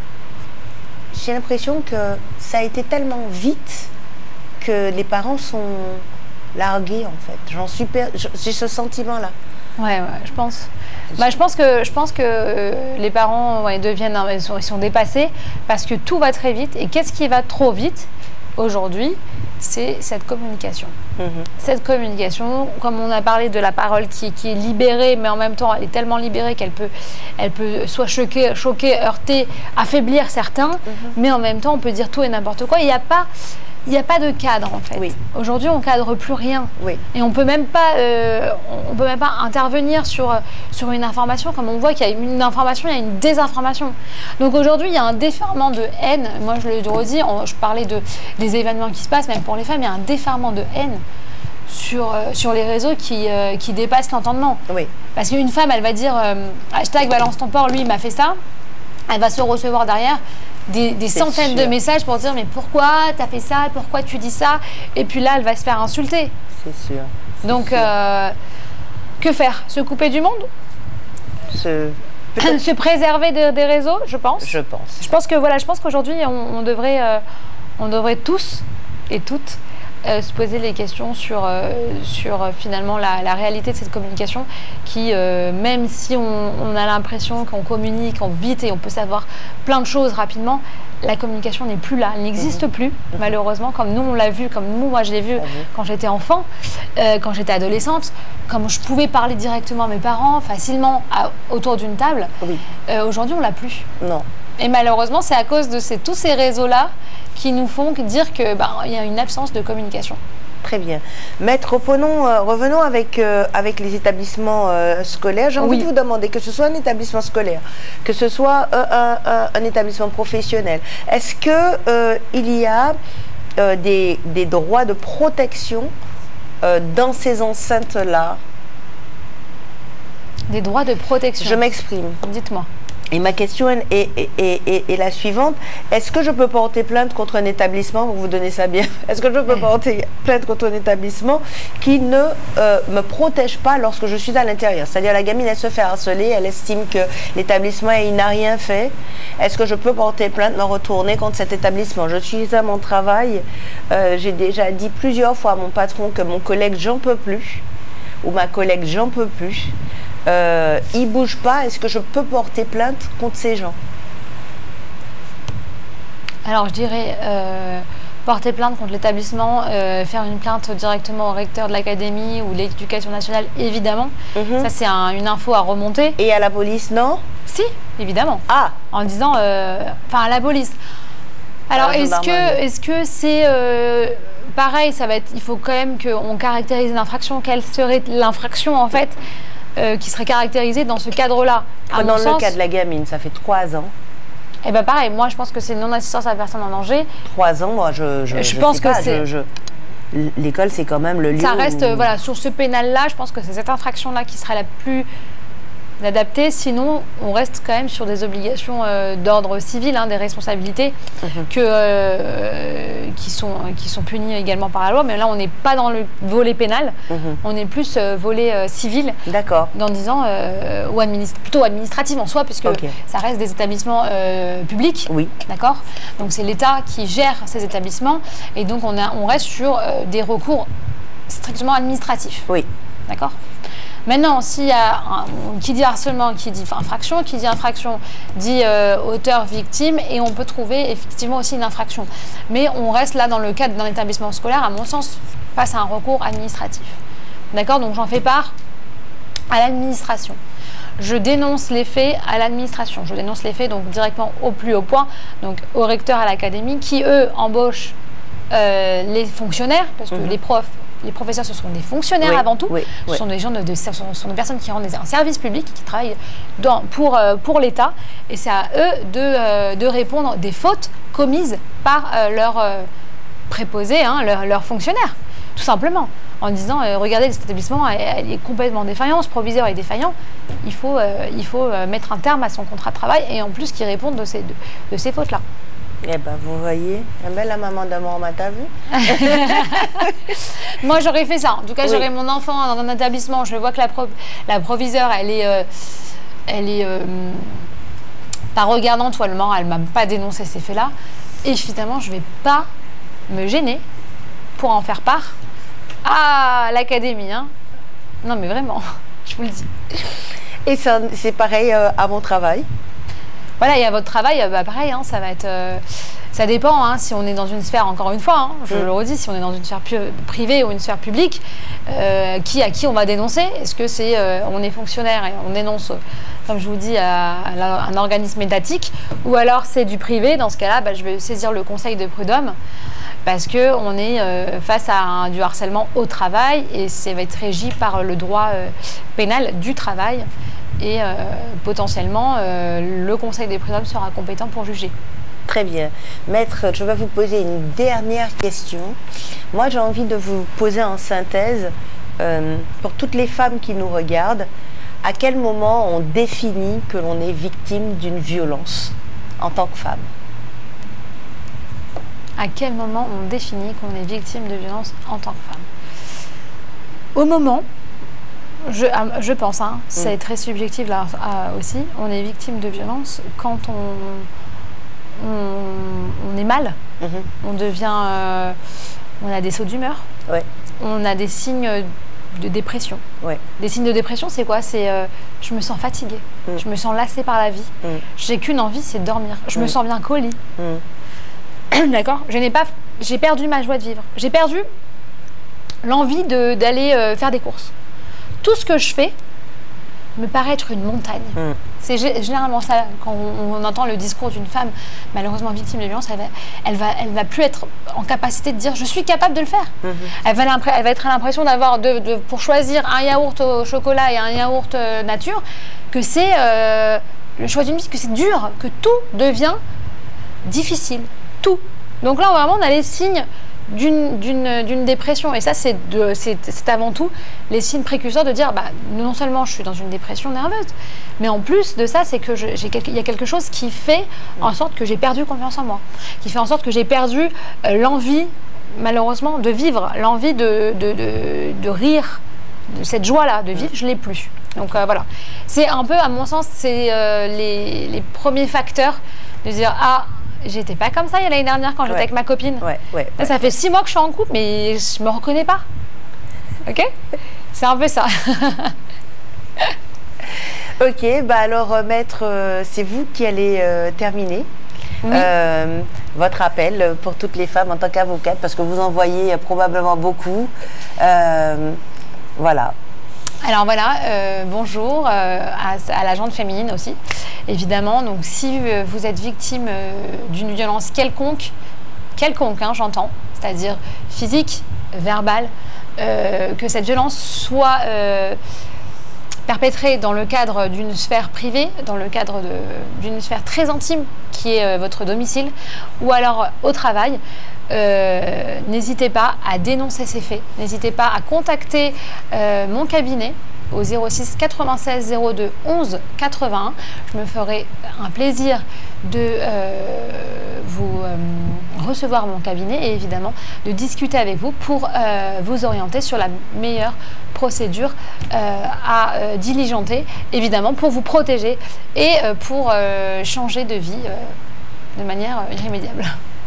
J'ai l'impression que ça a été tellement vite que les parents sont largués en fait. J'en suis per... J'ai ce sentiment-là. Ouais, ouais, je pense. Bah, je pense que je pense que euh, les parents ouais, deviennent, ils sont, ils sont dépassés parce que tout va très vite. Et qu'est-ce qui va trop vite aujourd'hui? C'est cette communication. Mmh. Cette communication, comme on a parlé de la parole qui, qui est libérée, mais en même temps, elle est tellement libérée qu'elle peut, elle peut soit choquer, choquer, heurter, affaiblir certains, mmh. mais en même temps, on peut dire tout et n'importe quoi. Il n'y a pas... il n'y a pas de cadre en fait. Oui. Aujourd'hui, on cadre plus rien. Oui. Et on peut même pas, euh, on peut même pas intervenir sur, sur une information, comme on voit qu'il y a une information, il y a une désinformation. Donc aujourd'hui, il y a un déferlement de haine. Moi, je le redis, on, je parlais de, des événements qui se passent, même pour les femmes, il y a un déferlement de haine sur, euh, sur les réseaux qui, euh, qui dépasse l'entendement. Oui. Parce qu'une femme, elle va dire euh, hashtag balance ton porc, lui, il m'a fait ça. Elle va se recevoir derrière des, des centaines sûr. de messages pour dire mais pourquoi t'as fait ça, pourquoi tu dis ça, et puis là elle va se faire insulter. C'est sûr. Donc sûr. Euh, que faire? Se couper du monde? Se, se préserver de, des réseaux, je pense. Je pense. Je pense que voilà, je pense qu'aujourd'hui on, on devrait, euh, on devrait tous et toutes Euh, se poser les questions sur, euh, sur euh, finalement la, la réalité de cette communication qui, euh, même si on, on a l'impression qu'on communique en vite et on peut savoir plein de choses rapidement, la communication n'est plus là, elle n'existe mmh. plus, mmh. malheureusement, comme nous on l'a vu, comme nous, moi je l'ai vu mmh. quand j'étais enfant, euh, quand j'étais adolescente, comme je pouvais parler directement à mes parents facilement à, autour d'une table, oui. euh, aujourd'hui on l'a plus. Non. Et malheureusement, c'est à cause de ces, tous ces réseaux-là qui nous font dire qu'il bah, y a une absence de communication. Très bien. Maître, revenons, euh, revenons avec, euh, avec les établissements euh, scolaires. J'ai envie oui. de vous demander, que ce soit un établissement scolaire, que ce soit euh, un, un, un établissement professionnel, est-ce qu'il euh, y a euh, des, des droits de protection euh, dans ces enceintes-là? Des droits de protection? Je m'exprime. Dites-moi. Et ma question est, est, est, est, est la suivante. Est-ce que je peux porter plainte contre un établissement, vous vous donnez ça bien, est-ce que je peux porter plainte contre un établissement qui ne euh, me protège pas lorsque je suis à l'intérieur? C'est-à-dire la gamine, elle se fait harceler, elle estime que l'établissement, il n'a rien fait. Est-ce que je peux porter plainte, me retourner contre cet établissement? Je suis à mon travail, euh, j'ai déjà dit plusieurs fois à mon patron que mon collègue, j'en peux plus, ou ma collègue, j'en peux plus. Euh, il ne bouge pas, est-ce que je peux porter plainte contre ces gens? Alors je dirais euh, porter plainte contre l'établissement, euh, faire une plainte directement au recteur de l'académie ou l'éducation nationale, évidemment. Mm-hmm. Ça c'est un, une info à remonter. Et à la police, non? Si, évidemment. Ah. En disant, enfin euh, à la police. Alors est-ce que est-ce que c'est euh, pareil, ça va être, il faut quand même qu'on caractérise l'infraction. Quelle serait l'infraction en fait? Euh, qui serait caractérisée dans ce cadre-là. Prenons le sens, cas de la gamine, ça fait trois ans. Eh bien pareil, moi je pense que c'est non-assistance à personne en danger. Trois ans, moi je je, je, je pense sais que pas, c'est... Je, je... L'école c'est quand même le lieu Ça reste, où... voilà, sur ce pénal-là, je pense que c'est cette infraction-là qui sera la plus adaptée. Sinon, on reste quand même sur des obligations euh, d'ordre civil, hein, des responsabilités mmh. que, euh, qui, sont, qui sont punies également par la loi. Mais là, on n'est pas dans le volet pénal, mmh. on est plus euh, volet euh, civil. D'accord. En disant, euh, ou administ plutôt administratif en soi, puisque okay. ça reste des établissements euh, publics. Oui. D'accord. Donc, c'est l'État qui gère ces établissements. Et donc, on, a, on reste sur euh, des recours strictement administratifs. Oui. D'accord. Maintenant, s'il y a un, qui dit harcèlement, qui dit infraction, qui dit infraction, dit euh, auteur, victime, et on peut trouver effectivement aussi une infraction. Mais on reste là dans le cadre d'un établissement scolaire, à mon sens, face à un recours administratif. D'accord? Donc j'en fais part à l'administration. Je dénonce les faits à l'administration. Je dénonce les faits donc directement au plus haut point, donc au recteur, à l'académie, qui eux embauchent euh, les fonctionnaires, parce que mmh. les profs, les professeurs, ce sont des fonctionnaires oui, avant tout. Oui, ce oui. sont des gens de, de, ce sont, sont des personnes qui rendent des, un service public, qui travaillent dans, pour, euh, pour l'État. Et c'est à eux de, euh, de répondre des fautes commises par euh, leurs euh, préposés, hein, leurs leur fonctionnaires, tout simplement. En disant, euh, regardez, cet établissement elle, elle est complètement défaillant, ce proviseur est défaillant. Il faut, euh, il faut euh, mettre un terme à son contrat de travail et en plus qu'il réponde de ces, de, de ces fautes-là. Eh ben, vous voyez, eh ben, la maman d'amour m'a t'as vu. Moi, j'aurais fait ça. En tout cas, oui. j'aurais mon enfant dans un établissement. Je vois que la, pro la proviseure, elle est, euh, elle est euh, pas regardante ou elle ne m'a pas dénoncé ces faits-là. Et finalement, je ne vais pas me gêner pour en faire part à l'académie. Hein. Non, mais vraiment, je vous le dis. Et c'est pareil euh, à mon travail. Voilà, et à votre travail, bah pareil, hein, ça va être, euh, ça dépend. Hein, si on est dans une sphère, encore une fois, hein, je mmh. le redis, si on est dans une sphère privée ou une sphère publique, euh, qui à qui on va dénoncer? Est-ce que c'est, euh, on est fonctionnaire et on dénonce, comme je vous dis, à, à un organisme étatique, ou alors c'est du privé? Dans ce cas-là, bah, je vais saisir le conseil de prud'homme parce qu'on est euh, face à un, du harcèlement au travail et ça va être régi par le droit euh, pénal du travail et euh, potentiellement euh, le Conseil des prud'hommes sera compétent pour juger. Très bien. Maître, je vais vous poser une dernière question. Moi, j'ai envie de vous poser en synthèse, euh, pour toutes les femmes qui nous regardent, à quel moment on définit que l'on est victime d'une violence en tant que femme? À quel moment on définit qu'on est victime de violence en tant que femme? Au moment, je, je pense, hein, mmh. c'est très subjectif là aussi, on est victime de violence quand on, on, on est mal, mmh. on devient, euh, on a des sauts d'humeur, ouais. on a des signes de dépression. Ouais. Des signes de dépression, c'est quoi? C'est euh, je me sens fatiguée, mmh. je me sens lassée par la vie, mmh. j'ai qu'une envie, c'est de dormir, je mmh. me sens bien colis. Mmh. D'accord? Je n'ai pas, j'ai perdu ma joie de vivre. J'ai perdu l'envie d'aller euh, faire des courses. Tout ce que je fais me paraît être une montagne. Mm. C'est généralement ça, quand on, on entend le discours d'une femme malheureusement victime de violence, elle va, elle, va, elle va plus être en capacité de dire je suis capable de le faire. Mm-hmm. elle, va elle va être à l'impression d'avoir, de, de, pour choisir un yaourt au chocolat et un yaourt euh, nature, que c'est euh, le choix d'une vie, que c'est dur, que tout devient difficile. Tout. Donc là, vraiment, on a les signes d'une dépression. Et ça, c'est avant tout les signes précurseurs de dire, bah, non seulement je suis dans une dépression nerveuse, mais en plus de ça, c'est que je, j'ai quelque, il y a quelque chose qui fait en sorte que j'ai perdu confiance en moi, qui fait en sorte que j'ai perdu euh, l'envie, malheureusement, de vivre, l'envie de, de, de, de rire, de cette joie-là, de vivre, je ne l'ai plus. Donc euh, voilà. C'est un peu, à mon sens, c'est euh, les, les premiers facteurs de dire, ah, j'étais pas comme ça l'année dernière quand j'étais ouais. avec ma copine. Ouais, ouais, Là, ouais, ça fait six mois que je suis en couple, mais je me reconnais pas. Ok? C'est un peu ça. Ok, bah alors, euh, maître, euh, c'est vous qui allez euh, terminer oui. euh, votre appel pour toutes les femmes en tant qu'avocate, parce que vous en voyez probablement beaucoup. Euh, voilà. Alors voilà, euh, bonjour euh, à, à la gente féminine aussi, évidemment. Donc si euh, vous êtes victime euh, d'une violence quelconque, quelconque, hein, j'entends, c'est-à-dire physique, verbale, euh, que cette violence soit euh, perpétrée dans le cadre d'une sphère privée, dans le cadre d'une sphère très intime qui est euh, votre domicile, ou alors au travail, Euh, n'hésitez pas à dénoncer ces faits, n'hésitez pas à contacter euh, mon cabinet au zéro six quatre-vingt-seize zéro deux onze quatre-vingt-un. Je me ferai un plaisir de euh, vous euh, recevoir à mon cabinet et évidemment de discuter avec vous pour euh, vous orienter sur la meilleure procédure euh, à euh, diligenter, évidemment pour vous protéger et euh, pour euh, changer de vie euh, de manière euh, irrémédiable.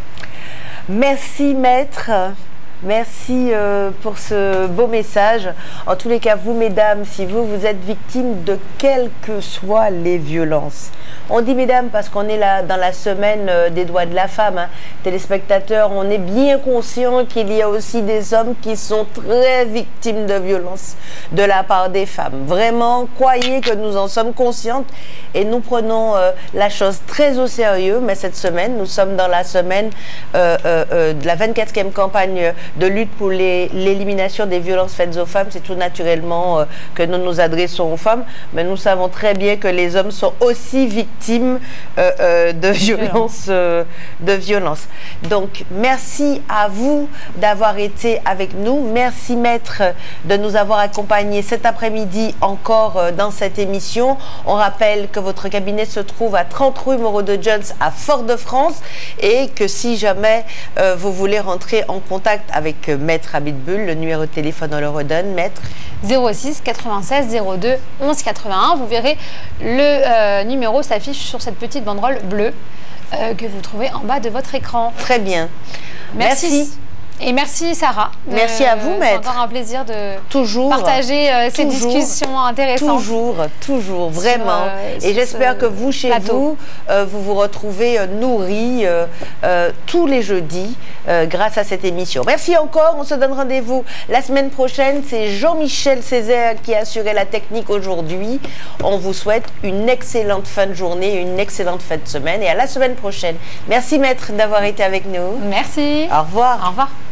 Merci maître, merci euh, pour ce beau message. En tous les cas, vous mesdames, si vous, vous êtes victime de quelles que soient les violences. On dit mesdames parce qu'on est là dans la semaine euh, des droits de la femme, hein. Téléspectateurs, on est bien conscient qu'il y a aussi des hommes qui sont très victimes de violences de la part des femmes. Vraiment, croyez que nous en sommes conscientes et nous prenons euh, la chose très au sérieux. Mais cette semaine, nous sommes dans la semaine euh, euh, euh, de la vingt-quatrième campagne de lutte pour l'élimination des violences faites aux femmes. C'est tout naturellement euh, que nous nous adressons aux femmes, mais nous savons très bien que les hommes sont aussi victimes euh, euh, de violences. Euh, de violence. Donc, merci à vous d'avoir été avec nous. Merci, maître, de nous avoir accompagnés cet après-midi encore euh, dans cette émission. On rappelle que votre cabinet se trouve à trente rue Moreau de Jones à Fort-de-France et que si jamais euh, vous voulez rentrer en contact avec euh, maître Abitbul, le numéro de téléphone, on le redonne, maître zéro six quatre-vingt-seize zéro deux onze quatre-vingt-un. Vous verrez, le euh, numéro s'affiche sur cette petite banderole bleue euh, que vous trouvez en bas de votre écran. Très bien. Merci. Merci. Et merci Sarah. Merci à vous, maître. C'est encore un plaisir de toujours, partager euh, ces toujours, discussions intéressantes. Toujours, toujours, vraiment. Sur, euh, et j'espère que vous, chez plateau. vous, euh, vous vous retrouvez euh, nourris euh, euh, tous les jeudis euh, grâce à cette émission. Merci encore. On se donne rendez-vous la semaine prochaine. C'est Jean-Michel Césaire qui a assuré la technique aujourd'hui. On vous souhaite une excellente fin de journée, une excellente fin de semaine et à la semaine prochaine. Merci maître d'avoir été avec nous. Merci. Au revoir. Au revoir.